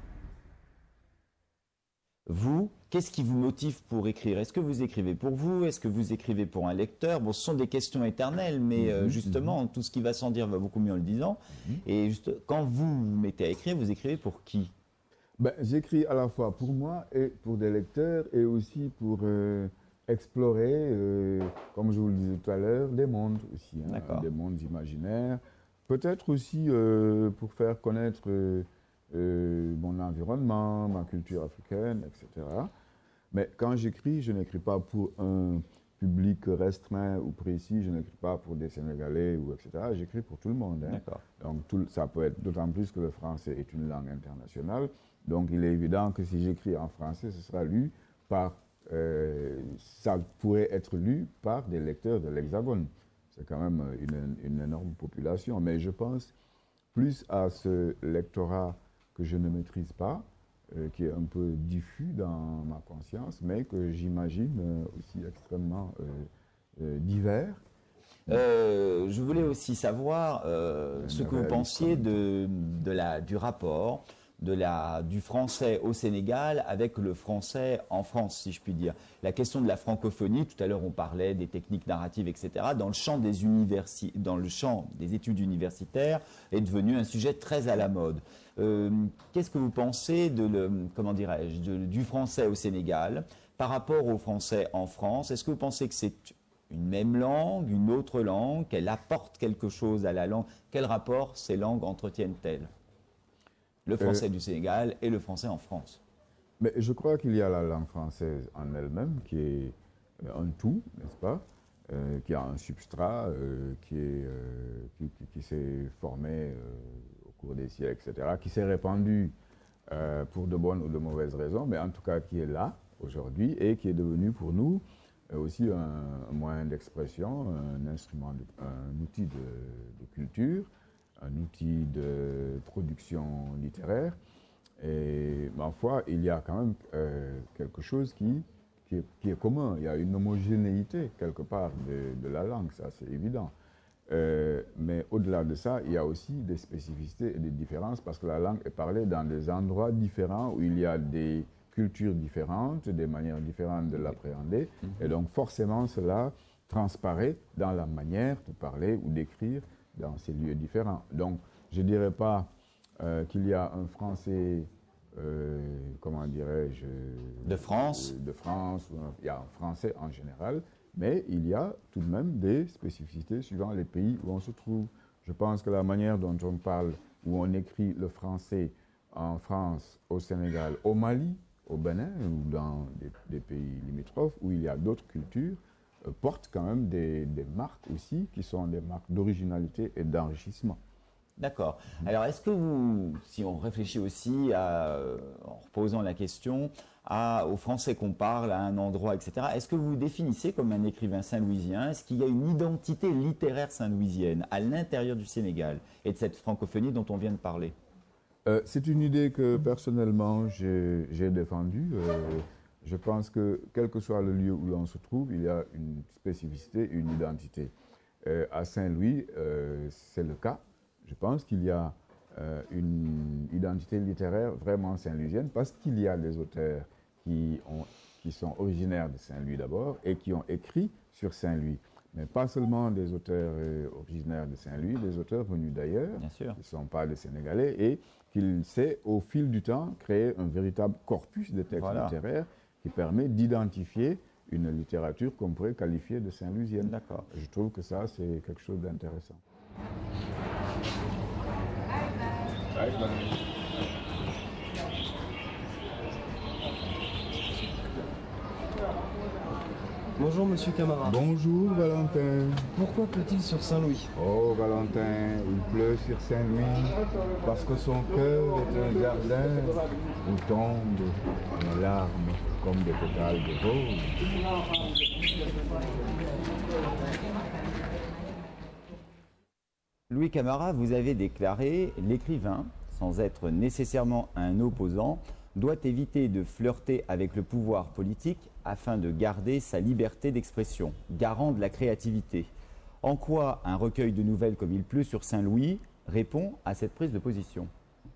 Vous, qu'est-ce qui vous motive pour écrire? Est-ce que vous écrivez pour vous? Est-ce que vous écrivez pour un lecteur? Bon, ce sont des questions éternelles, mais justement, tout ce qui va sans dire va beaucoup mieux en le disant. Et quand vous vous mettez à écrire, vous écrivez pour qui? Ben, j'écris à la fois pour moi et pour des lecteurs et aussi pour explorer, comme je vous le disais tout à l'heure, des mondes aussi, hein, des mondes imaginaires. Peut-être aussi pour faire connaître mon environnement, ma culture africaine, etc. Mais quand j'écris, je n'écris pas pour un public restreint ou précis, je n'écris pas pour des Sénégalais, ou etc. J'écris pour tout le monde. Hein. Donc ça peut être d'autant plus que le français est une langue internationale. Donc il est évident que si j'écris en français, ce sera lu par... ça pourrait être lu par des lecteurs de l'Hexagone. C'est quand même une énorme population. Mais je pense plus à ce lectorat que je ne maîtrise pas, qui est un peu diffus dans ma conscience, mais que j'imagine aussi extrêmement divers. Je voulais aussi savoir ce que vous pensiez du rapport du français au Sénégal avec le français en France, si je puis dire. La question de la francophonie, tout à l'heure on parlait des techniques narratives, etc., dans le champ des études universitaires, est devenu un sujet très à la mode. Qu'est-ce que vous pensez du français au Sénégal par rapport au français en France? Est-ce que vous pensez que c'est une même langue, une autre langue, qu'elle apporte quelque chose à la langue? Quel rapport ces langues entretiennent-elles? Le français du Sénégal et le français en France. Mais je crois qu'il y a la langue française en elle-même qui est un tout, n'est-ce pas, qui a un substrat qui s'est formé au cours des siècles, etc., qui s'est répandu pour de bonnes ou de mauvaises raisons, mais en tout cas qui est là aujourd'hui et qui est devenu pour nous aussi un moyen d'expression, un instrument, un outil de culture, un outil de production littéraire. Et ma foi, il y a quand même quelque chose qui est commun. Il y a une homogénéité quelque part de la langue, ça c'est évident. Mais au-delà de ça, il y a aussi des spécificités et des différences parce que la langue est parlée dans des endroits différents où il y a des cultures différentes, des manières différentes de l'appréhender. Et donc forcément, cela transparaît dans la manière de parler ou d'écrire dans ces lieux différents. Donc, je ne dirais pas qu'il y a un Français, comment dirais-je, De France. de France, il y a un Français en général, mais il y a tout de même des spécificités suivant les pays où on se trouve. Je pense que la manière dont on parle, où on écrit le français en France, au Sénégal, au Mali, au Bénin ou dans des pays limitrophes où il y a d'autres cultures, porte quand même des marques aussi qui sont des marques d'originalité et d'enrichissement. D'accord. Alors, est-ce que vous, si on réfléchit aussi en reposant la question au français qu'on parle, à un endroit, etc., est-ce que vous vous définissez comme un écrivain saint-louisien? Est-ce qu'il y a une identité littéraire saint-louisienne à l'intérieur du Sénégal et de cette francophonie dont on vient de parler? C'est une idée que personnellement j'ai défendue. Je pense que quel que soit le lieu où l'on se trouve, il y a une spécificité, une identité. À Saint-Louis, c'est le cas. Je pense qu'il y a une identité littéraire vraiment saint-louisienne parce qu'il y a des auteurs qui sont originaires de Saint-Louis d'abord et qui ont écrit sur Saint-Louis. Mais pas seulement des auteurs originaires de Saint-Louis, des auteurs venus d'ailleurs, Bien sûr. qui ne sont pas des Sénégalais, et qu'il s'est, au fil du temps, créé un véritable corpus de textes littéraires qui permet d'identifier une littérature qu'on pourrait qualifier de saint-louisienne. D'accord. Je trouve que ça, c'est quelque chose d'intéressant. Bonjour Monsieur Camara. Bonjour Valentin. Pourquoi pleut-il sur Saint-Louis? Oh Valentin, il pleut sur Saint-Louis parce que son cœur est un jardin où tombent des larmes comme des pétales de rose. Louis Camara, vous avez déclaré « L'écrivain, sans être nécessairement un opposant, doit éviter de flirter avec le pouvoir politique afin de garder sa liberté d'expression, garant de la créativité. » En quoi un recueil de nouvelles comme Il pleut sur Saint-Louis répond à cette prise de position?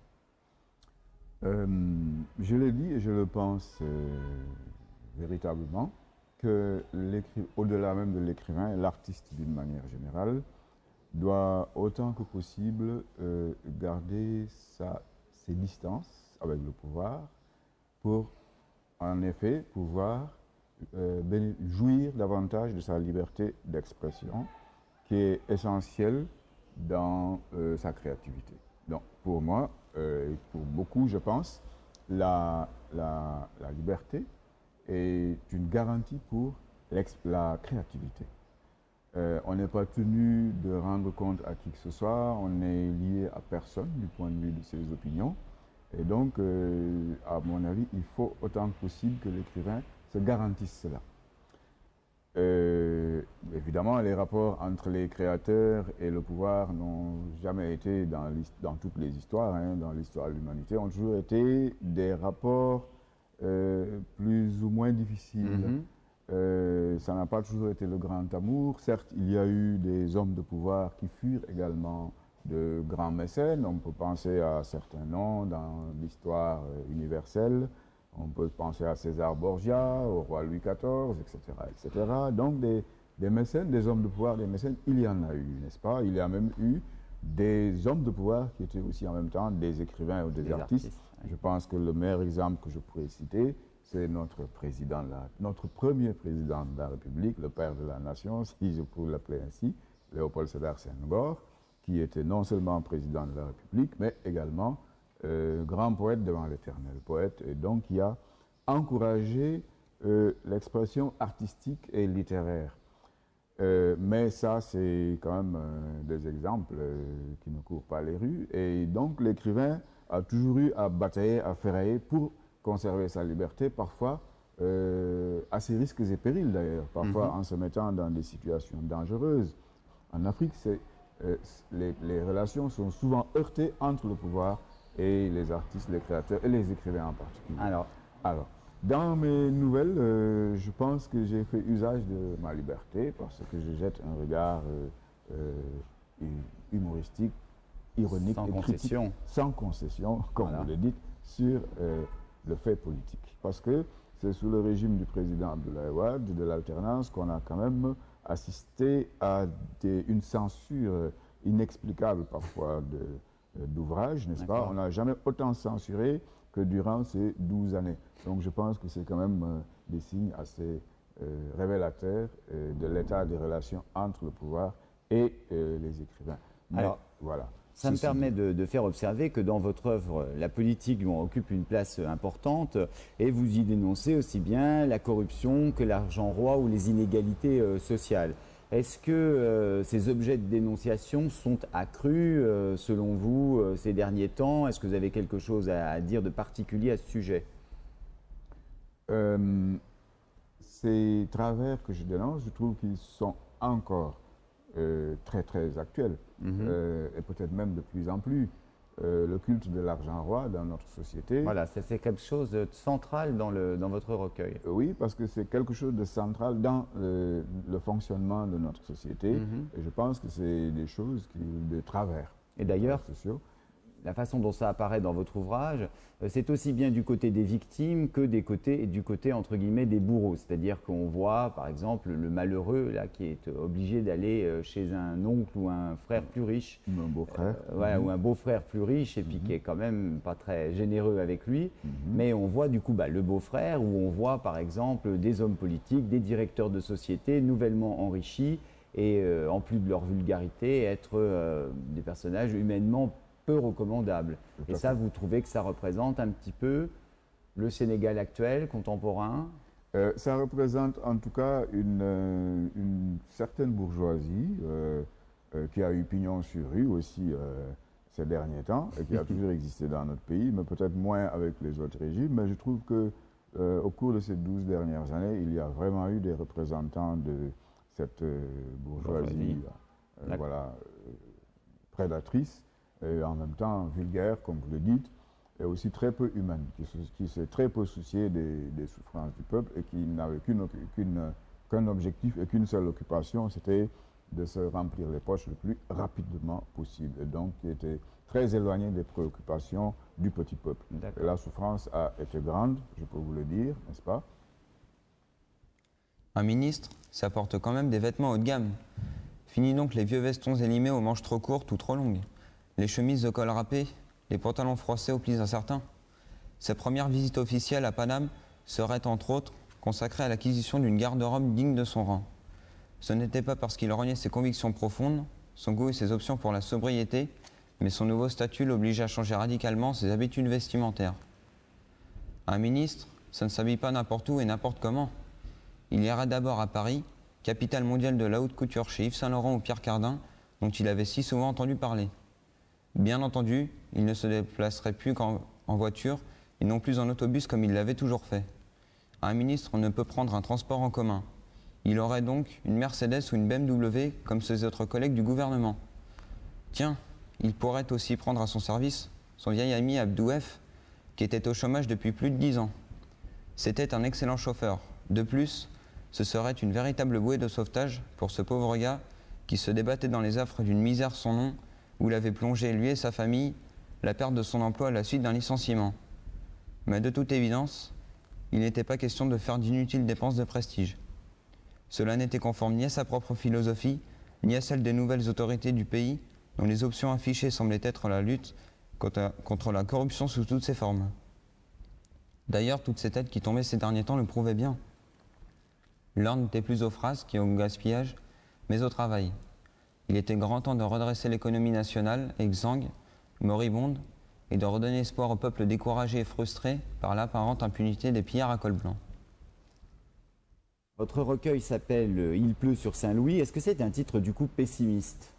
Je l'ai dit et je le pense véritablement que au-delà même de l'écrivain, l'artiste d'une manière générale doit autant que possible garder ses distances avec le pouvoir pour en effet pouvoir jouir davantage de sa liberté d'expression qui est essentielle dans sa créativité. Donc pour moi, et pour beaucoup je pense, la liberté est une garantie pour la créativité. On n'est pas tenu de rendre compte à qui que ce soit, on n'est lié à personne du point de vue de ses opinions. Et donc, à mon avis, il faut autant que possible que l'écrivain se garantisse cela. Évidemment, les rapports entre les créateurs et le pouvoir n'ont jamais été dans toutes les histoires, dans l'histoire de l'humanité, ont toujours été des rapports plus ou moins difficiles. Ça n'a pas toujours été le grand amour. Certes, il y a eu des hommes de pouvoir qui furent également de grands mécènes. On peut penser à certains noms dans l'histoire universelle. On peut penser à César Borgia, au roi Louis XIV, etc. etc. Donc des mécènes, des hommes de pouvoir, des mécènes, il y en a eu, n'est-ce pas? Il y a même eu des hommes de pouvoir qui étaient aussi en même temps des écrivains ou des artistes. Oui. Je pense que le meilleur exemple que je pourrais citer, c'est notre premier président de la République, le père de la nation, si je peux l'appeler ainsi, Léopold Sédar Senghor, qui était non seulement président de la République, mais également grand poète devant l'éternel poète, et donc qui a encouragé l'expression artistique et littéraire. Mais ça, c'est quand même des exemples qui ne courent pas les rues, et donc l'écrivain a toujours eu à batailler, à ferrailler pour conserver sa liberté, parfois à ses risques et périls d'ailleurs, parfois en se mettant dans des situations dangereuses. En Afrique, les relations sont souvent heurtées entre le pouvoir et les artistes, les créateurs et les écrivains en particulier. Alors dans mes nouvelles, je pense que j'ai fait usage de ma liberté parce que je jette un regard humoristique, ironique sans et critique, concession. sans concession, comme vous le dites, sur le fait politique. Parce que c'est sous le régime du président Abdoulaye Wade, de l'alternance, qu'on a quand même assisté à une censure inexplicable parfois d'ouvrages, n'est-ce pas? D'accord. On n'a jamais autant censuré que durant ces 12 années. Donc je pense que c'est quand même des signes assez révélateurs de l'état des relations entre le pouvoir et les écrivains. Mais Alors, voilà. Ça me Ceci permet dit, de faire observer que dans votre œuvre, la politique occupe une place importante et vous y dénoncez aussi bien la corruption que l'argent roi ou les inégalités sociales. Est-ce que ces objets de dénonciation sont accrus selon vous ces derniers temps? Est-ce que vous avez quelque chose à dire de particulier à ce sujet? Ces travers que je dénonce, je trouve qu'ils sont encore très très actuels et peut-être même de plus en plus. Le culte de l'argent roi dans notre société. Voilà, c'est quelque chose de central dans votre recueil. Oui, parce que c'est quelque chose de central dans le fonctionnement de notre société. Et je pense que c'est des choses de travers. Et d'ailleurs, sociaux. la façon dont ça apparaît dans votre ouvrage, c'est aussi bien du côté des victimes que du côté entre guillemets des bourreaux. C'est-à-dire qu'on voit par exemple le malheureux là, qui est obligé d'aller chez un oncle ou un frère plus riche. Ou un beau-frère. Ou un beau-frère plus riche et puis qui est quand même pas très généreux avec lui. Mais on voit du coup le beau-frère, où on voit par exemple des hommes politiques, des directeurs de société nouvellement enrichis et en plus de leur vulgarité, être des personnages humainement peu recommandables. Et ça, vous trouvez que ça représente un petit peu le Sénégal actuel, contemporain? Ça représente en tout cas une certaine bourgeoisie qui a eu pignon sur rue aussi ces derniers temps et qui a toujours existé dans notre pays, mais peut-être moins avec les autres régimes. Mais je trouve que au cours de ces 12 dernières années, il y a vraiment eu des représentants de cette bourgeoisie voilà, prédatrice et en même temps vulgaire, comme vous le dites, et aussi très peu humaine, qui s'est très peu soucié des souffrances du peuple et qui n'avait qu'un objectif et qu'une seule occupation, c'était de se remplir les poches le plus rapidement possible. Et donc, qui était très éloigné des préoccupations du petit peuple. Et la souffrance a été grande, je peux vous le dire, n'est-ce pas? Un ministre, ça porte quand même des vêtements haut de gamme. Fini donc les vieux vestons élimés aux manches trop courtes ou trop longues, les chemises de col râpé, les pantalons froissés aux plis incertains. Sa première visite officielle à Paname serait entre autres consacrée à l'acquisition d'une garde-robe digne de son rang. Ce n'était pas parce qu'il reniait ses convictions profondes, son goût et ses options pour la sobriété, mais son nouveau statut l'obligeait à changer radicalement ses habitudes vestimentaires. Un ministre, ça ne s'habille pas n'importe où et n'importe comment. Il irait d'abord à Paris, capitale mondiale de la haute couture chez Yves Saint Laurent ou Pierre Cardin, dont il avait si souvent entendu parler. Bien entendu, il ne se déplacerait plus qu'en voiture et non plus en autobus comme il l'avait toujours fait. Un ministre ne peut prendre un transport en commun. Il aurait donc une Mercedes ou une BMW comme ses autres collègues du gouvernement. Tiens, il pourrait aussi prendre à son service son vieil ami Abdouef, qui était au chômage depuis plus de 10 ans. C'était un excellent chauffeur. De plus, ce serait une véritable bouée de sauvetage pour ce pauvre gars qui se débattait dans les affres d'une misère sans nom, où l'avait plongé lui et sa famille la perte de son emploi à la suite d'un licenciement. Mais de toute évidence, il n'était pas question de faire d'inutiles dépenses de prestige. Cela n'était conforme ni à sa propre philosophie, ni à celle des nouvelles autorités du pays, dont les options affichées semblaient être la lutte contre la corruption sous toutes ses formes. D'ailleurs, toutes ces têtes qui tombaient ces derniers temps le prouvaient bien. L'heure n'était plus aux phrases qui au gaspillage, mais au travail. Il était grand temps de redresser l'économie nationale, exsangue, moribonde, et de redonner espoir au peuple découragé et frustré par l'apparente impunité des pillards à col blanc. Votre recueil s'appelle « Il pleut sur Saint-Louis ». Est-ce que c'est un titre du coup pessimiste?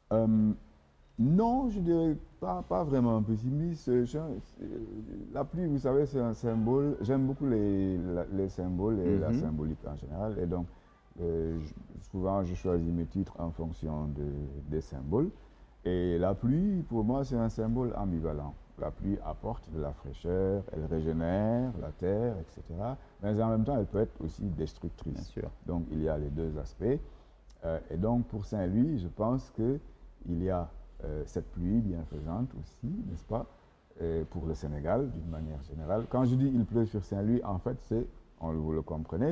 Non, je dirais pas vraiment pessimiste. La pluie, vous savez, c'est un symbole. J'aime beaucoup les symboles et la symbolique en général. Et donc, souvent, je choisis mes titres en fonction des symboles. Et la pluie, pour moi, c'est un symbole ambivalent. La pluie apporte de la fraîcheur, elle régénère la terre, etc. Mais en même temps, elle peut être aussi destructrice. Bien sûr. Donc, il y a les deux aspects. Et donc, pour Saint-Louis, je pense qu'il y a cette pluie bienfaisante aussi, n'est-ce pas, pour le Sénégal, d'une manière générale. Quand je dis « il pleut sur Saint-Louis », en fait, vous le comprenez,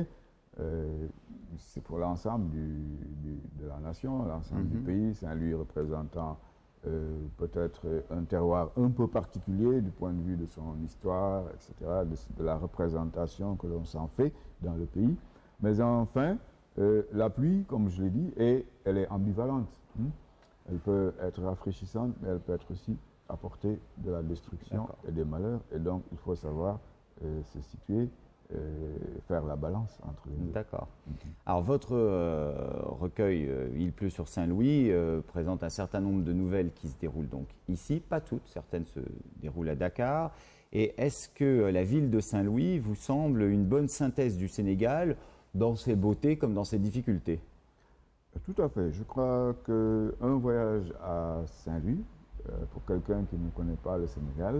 c'est pour l'ensemble de la nation, l'ensemble du pays, Saint-Louis représentant peut-être un terroir un peu particulier du point de vue de son histoire, etc., de la représentation que l'on s'en fait dans le pays. Mais enfin, la pluie, comme je l'ai dit, elle est ambivalente. Elle peut être rafraîchissante, mais elle peut être aussi apporter de la destruction et des malheurs. Et donc, il faut savoir se situer, faire la balance entre les deux. D'accord. Alors, votre recueil Il pleut sur Saint-Louis présente un certain nombre de nouvelles qui se déroulent donc ici, pas toutes, certaines se déroulent à Dakar. Et est-ce que la ville de Saint-Louis vous semble une bonne synthèse du Sénégal dans ses beautés comme dans ses difficultés? Tout à fait. Je crois qu'un voyage à Saint-Louis, pour quelqu'un qui ne connaît pas le Sénégal,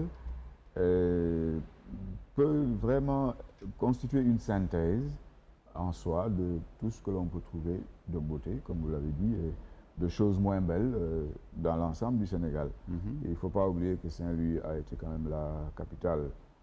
peut vraiment constituer une synthèse en soi de tout ce que l'on peut trouver de beauté, comme vous l'avez dit, et de choses moins belles dans l'ensemble du Sénégal. Et il ne faut pas oublier que Saint-Louis a été quand même la capitale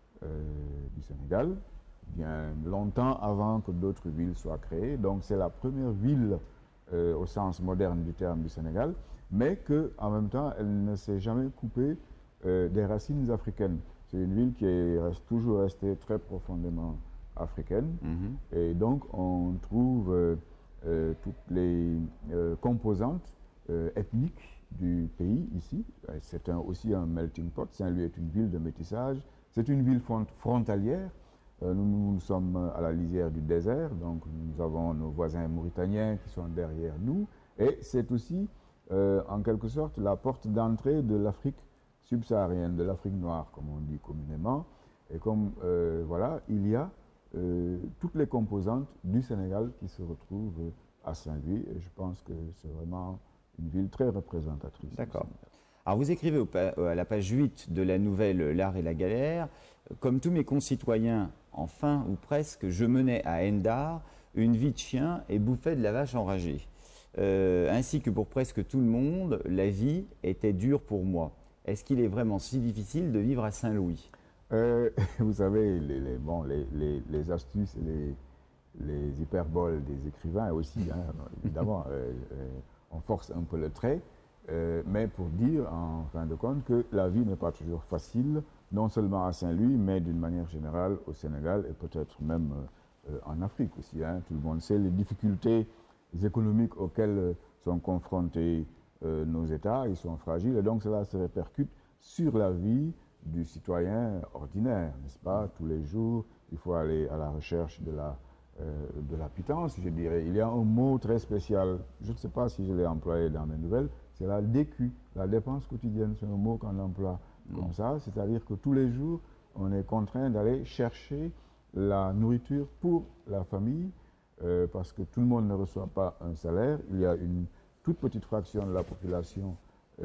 du Sénégal, bien longtemps avant que d'autres villes soient créées. Donc c'est la première ville au sens moderne du terme du Sénégal, mais qu'en même temps, elle ne s'est jamais coupée des racines africaines. C'est une ville qui est toujours restée très profondément africaine. Et donc, on trouve toutes les composantes ethniques du pays ici. C'est aussi un melting pot. Saint-Louis est une ville de métissage. C'est une ville frontalière. Nous sommes à la lisière du désert, donc nous avons nos voisins mauritaniens qui sont derrière nous. Et c'est aussi, en quelque sorte, la porte d'entrée de l'Afrique subsaharienne, de l'Afrique noire, comme on dit communément. Et comme, voilà, il y a toutes les composantes du Sénégal qui se retrouvent à Saint-Louis. Et je pense que c'est vraiment une ville très représentatrice. D'accord. Alors vous écrivez à la page 8 de la nouvelle L'Art et la galère, comme tous mes concitoyens, enfin ou presque, je menais à Endar une vie de chien et bouffais de la vache enragée. Ainsi que pour presque tout le monde, la vie était dure pour moi. Est-ce qu'il est vraiment si difficile de vivre à Saint-Louis? Vous savez, les astuces et les hyperboles des écrivains aussi, hein, évidemment, on force un peu le trait. Mais pour dire, en fin de compte, que la vie n'est pas toujours facile, non seulement à Saint-Louis, mais d'une manière générale au Sénégal et peut-être même en Afrique aussi. Hein. Tout le monde sait les difficultés économiques auxquelles sont confrontés nos États, ils sont fragiles, et donc cela se répercute sur la vie du citoyen ordinaire, n'est-ce pas? Tous les jours, il faut aller à la recherche de la pitance, je dirais. Il y a un mot très spécial, je ne sais pas si je l'ai employé dans mes nouvelles, c'est la DQ, la dépense quotidienne. C'est un mot qu'on emploie comme ça, c'est-à-dire que tous les jours, on est contraint d'aller chercher la nourriture pour la famille, parce que tout le monde ne reçoit pas un salaire. Il y a une toute petite fraction de la population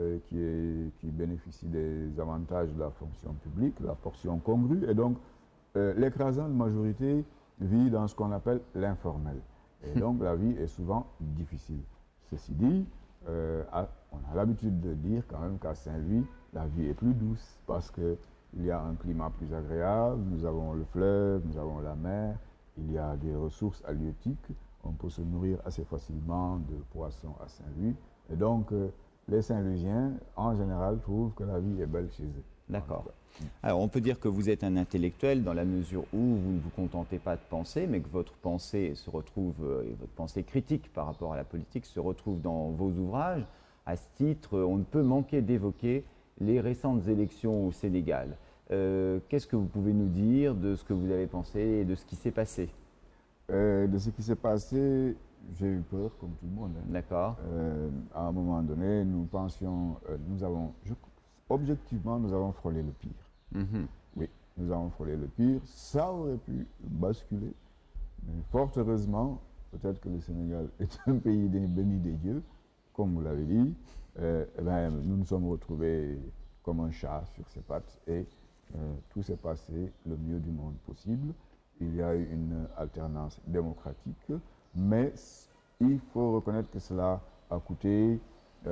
qui bénéficie des avantages de la fonction publique, la portion congrue, et donc l'écrasante majorité vit dans ce qu'on appelle l'informel. Et donc la vie est souvent difficile. Ceci dit, on a l'habitude de dire quand même qu'à Saint-Louis, la vie est plus douce parce qu'il y a un climat plus agréable, nous avons le fleuve, nous avons la mer, il y a des ressources halieutiques, on peut se nourrir assez facilement de poissons à Saint-Louis. Et donc, les Saint-Louisiens, en général, trouvent que la vie est belle chez eux. D'accord. Alors, on peut dire que vous êtes un intellectuel dans la mesure où vous ne vous contentez pas de penser, mais que votre pensée se retrouve, et votre pensée critique par rapport à la politique se retrouve dans vos ouvrages. À ce titre, on ne peut manquer d'évoquer les récentes élections au Sénégal. Qu'est-ce que vous pouvez nous dire de ce que vous avez pensé et de ce qui s'est passé? De ce qui s'est passé, j'ai eu peur, comme tout le monde. Hein. D'accord. À un moment donné, nous pensions, objectivement, nous avons frôlé le pire. Oui, nous avons frôlé le pire. Ça aurait pu basculer. Mais fort heureusement, peut-être que le Sénégal est un pays béni des dieux, comme vous l'avez dit. Nous nous sommes retrouvés comme un chat sur ses pattes et tout s'est passé le mieux du monde possible. Il y a eu une alternance démocratique, mais il faut reconnaître que cela a coûté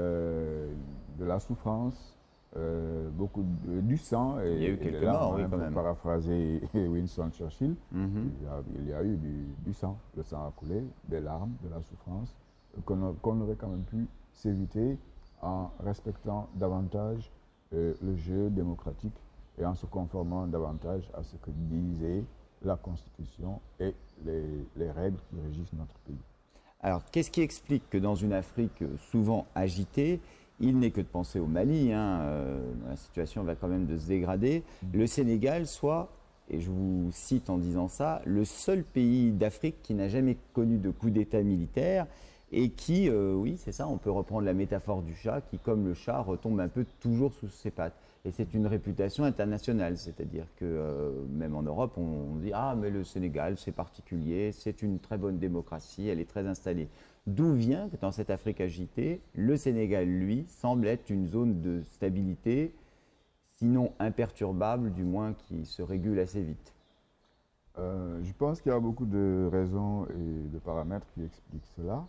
de la souffrance, beaucoup du sang. Et, il y a eu quelques morts, oui, quand même. Pour paraphraser Winston Churchill, il y a eu du sang. Le sang a coulé, des larmes, de la souffrance, qu'on aurait quand même pu s'éviter en respectant davantage le jeu démocratique et en se conformant davantage à ce que disait la Constitution et les règles qui régissent notre pays. Alors, qu'est-ce qui explique que dans une Afrique souvent agitée, il n'est que de penser au Mali, la situation va quand même de se dégrader, le Sénégal soit, et je vous cite en disant ça, le seul pays d'Afrique qui n'a jamais connu de coup d'État militaire et qui, oui c'est ça, on peut reprendre la métaphore du chat, qui comme le chat retombe un peu toujours sous ses pattes. Et c'est une réputation internationale, c'est-à-dire que même en Europe, on dit « Ah, mais le Sénégal, c'est particulier, c'est une très bonne démocratie, elle est très installée ». D'où vient que dans cette Afrique agitée, le Sénégal, lui, semble être une zone de stabilité, sinon imperturbable, du moins qui se régule assez vite? Je pense qu'il y a beaucoup de raisons et de paramètres qui expliquent cela.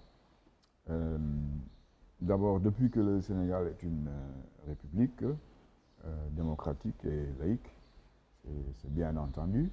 D'abord, depuis que le Sénégal est une république démocratique et laïque, c'est bien entendu,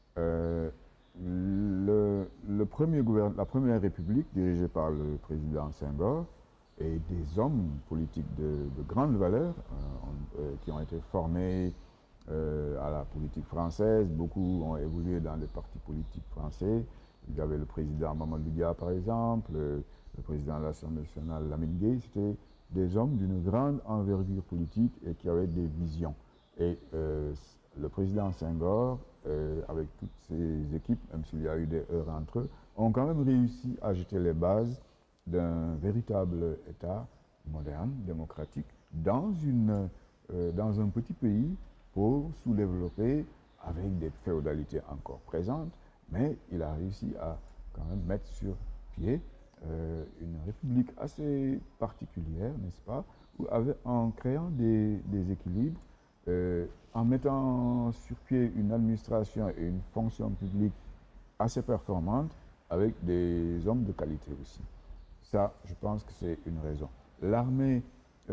la première république dirigée par le président Senghor et des hommes politiques de grande valeur qui ont été formés à la politique française. Beaucoup ont évolué dans les partis politiques français. Il y avait le président Mamadou Dia, par exemple, le président de l'Assemblée nationale, Lamine Gueye. C'était des hommes d'une grande envergure politique et qui avaient des visions. Et le président Senghor, avec toutes ses équipes, même s'il y a eu des heurts entre eux, ont quand même réussi à jeter les bases d'un véritable État moderne, démocratique, dans un petit pays pauvre, sous-développé, avec des féodalités encore présentes, mais il a réussi à quand même mettre sur pied une république assez particulière, n'est-ce pas, en créant des équilibres, en mettant sur pied une administration et une fonction publique assez performante, avec des hommes de qualité aussi. Ça, je pense que c'est une raison. L'armée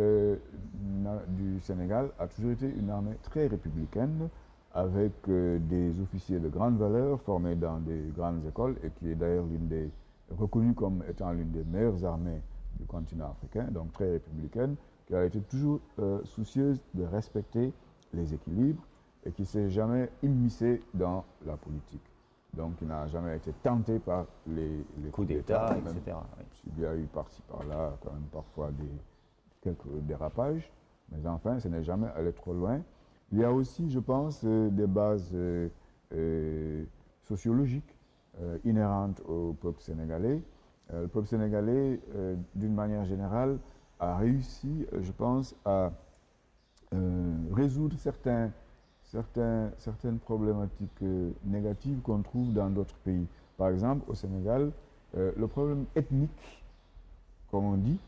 du Sénégal a toujours été une armée très républicaine, avec des officiers de grande valeur formés dans des grandes écoles et qui est d'ailleurs reconnue comme étant l'une des meilleures armées du continent africain, donc très républicaine, qui a été toujours soucieuse de respecter les équilibres et qui ne s'est jamais immiscée dans la politique. Donc il n'a jamais été tenté par les coups d'État, etc. Il y a eu par-ci par-là quand même parfois quelques dérapages, mais enfin ce n'est jamais allé trop loin. Il y a aussi, je pense, des bases sociologiques inhérentes au peuple sénégalais. Le peuple sénégalais, d'une manière générale, a réussi, je pense, à résoudre certaines problématiques négatives qu'on trouve dans d'autres pays. Par exemple, au Sénégal, le problème ethnique, comme on dit,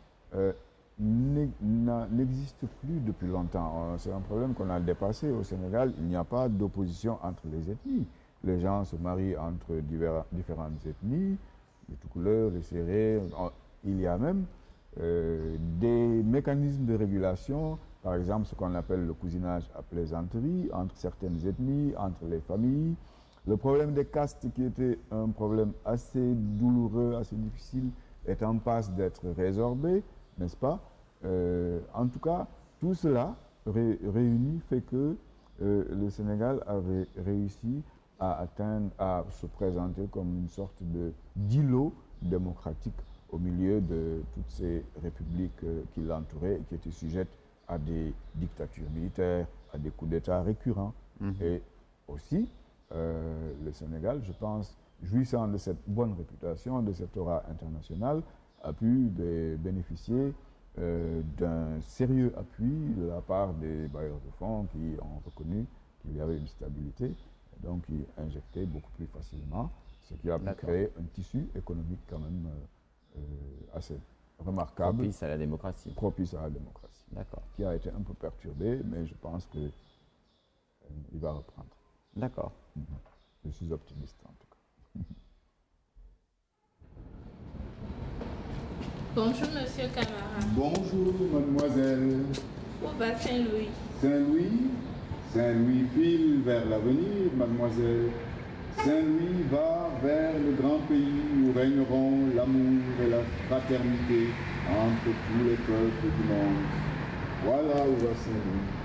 n'existe plus depuis longtemps. C'est un problème qu'on a dépassé au Sénégal. Il n'y a pas d'opposition entre les ethnies. Les gens se marient entre différentes ethnies, les Toucouleurs, les Sérères. Il y a même des mécanismes de régulation, par exemple ce qu'on appelle le cousinage à plaisanterie entre certaines ethnies, entre les familles. Le problème des castes, qui était un problème assez douloureux, assez difficile, est en passe d'être résorbé, n'est-ce pas? En tout cas, tout cela réuni fait que le Sénégal avait réussi à se présenter comme une sorte d'îlot démocratique au milieu de toutes ces républiques qui l'entouraient et qui étaient sujettes à des dictatures militaires, à des coups d'État récurrents. Et aussi, le Sénégal, je pense, jouissant de cette bonne réputation, de cette aura internationale, a pu bénéficier d'un sérieux appui de la part des bailleurs de fonds qui ont reconnu qu'il y avait une stabilité, et donc qui injectaient beaucoup plus facilement, ce qui a pu créer un tissu économique quand même assez remarquable. Propice à la démocratie. Propice à la démocratie. D'accord. Qui a été un peu perturbé, mais je pense qu'il va reprendre. D'accord. Je suis optimiste en tout cas. Bonjour, monsieur Camara. Bonjour, mademoiselle. Où va Saint-Louis? Saint-Louis file vers l'avenir, mademoiselle. Saint-Louis va vers le grand pays où régneront l'amour et la fraternité entre tous les peuples du monde. Voilà où va Saint-Louis.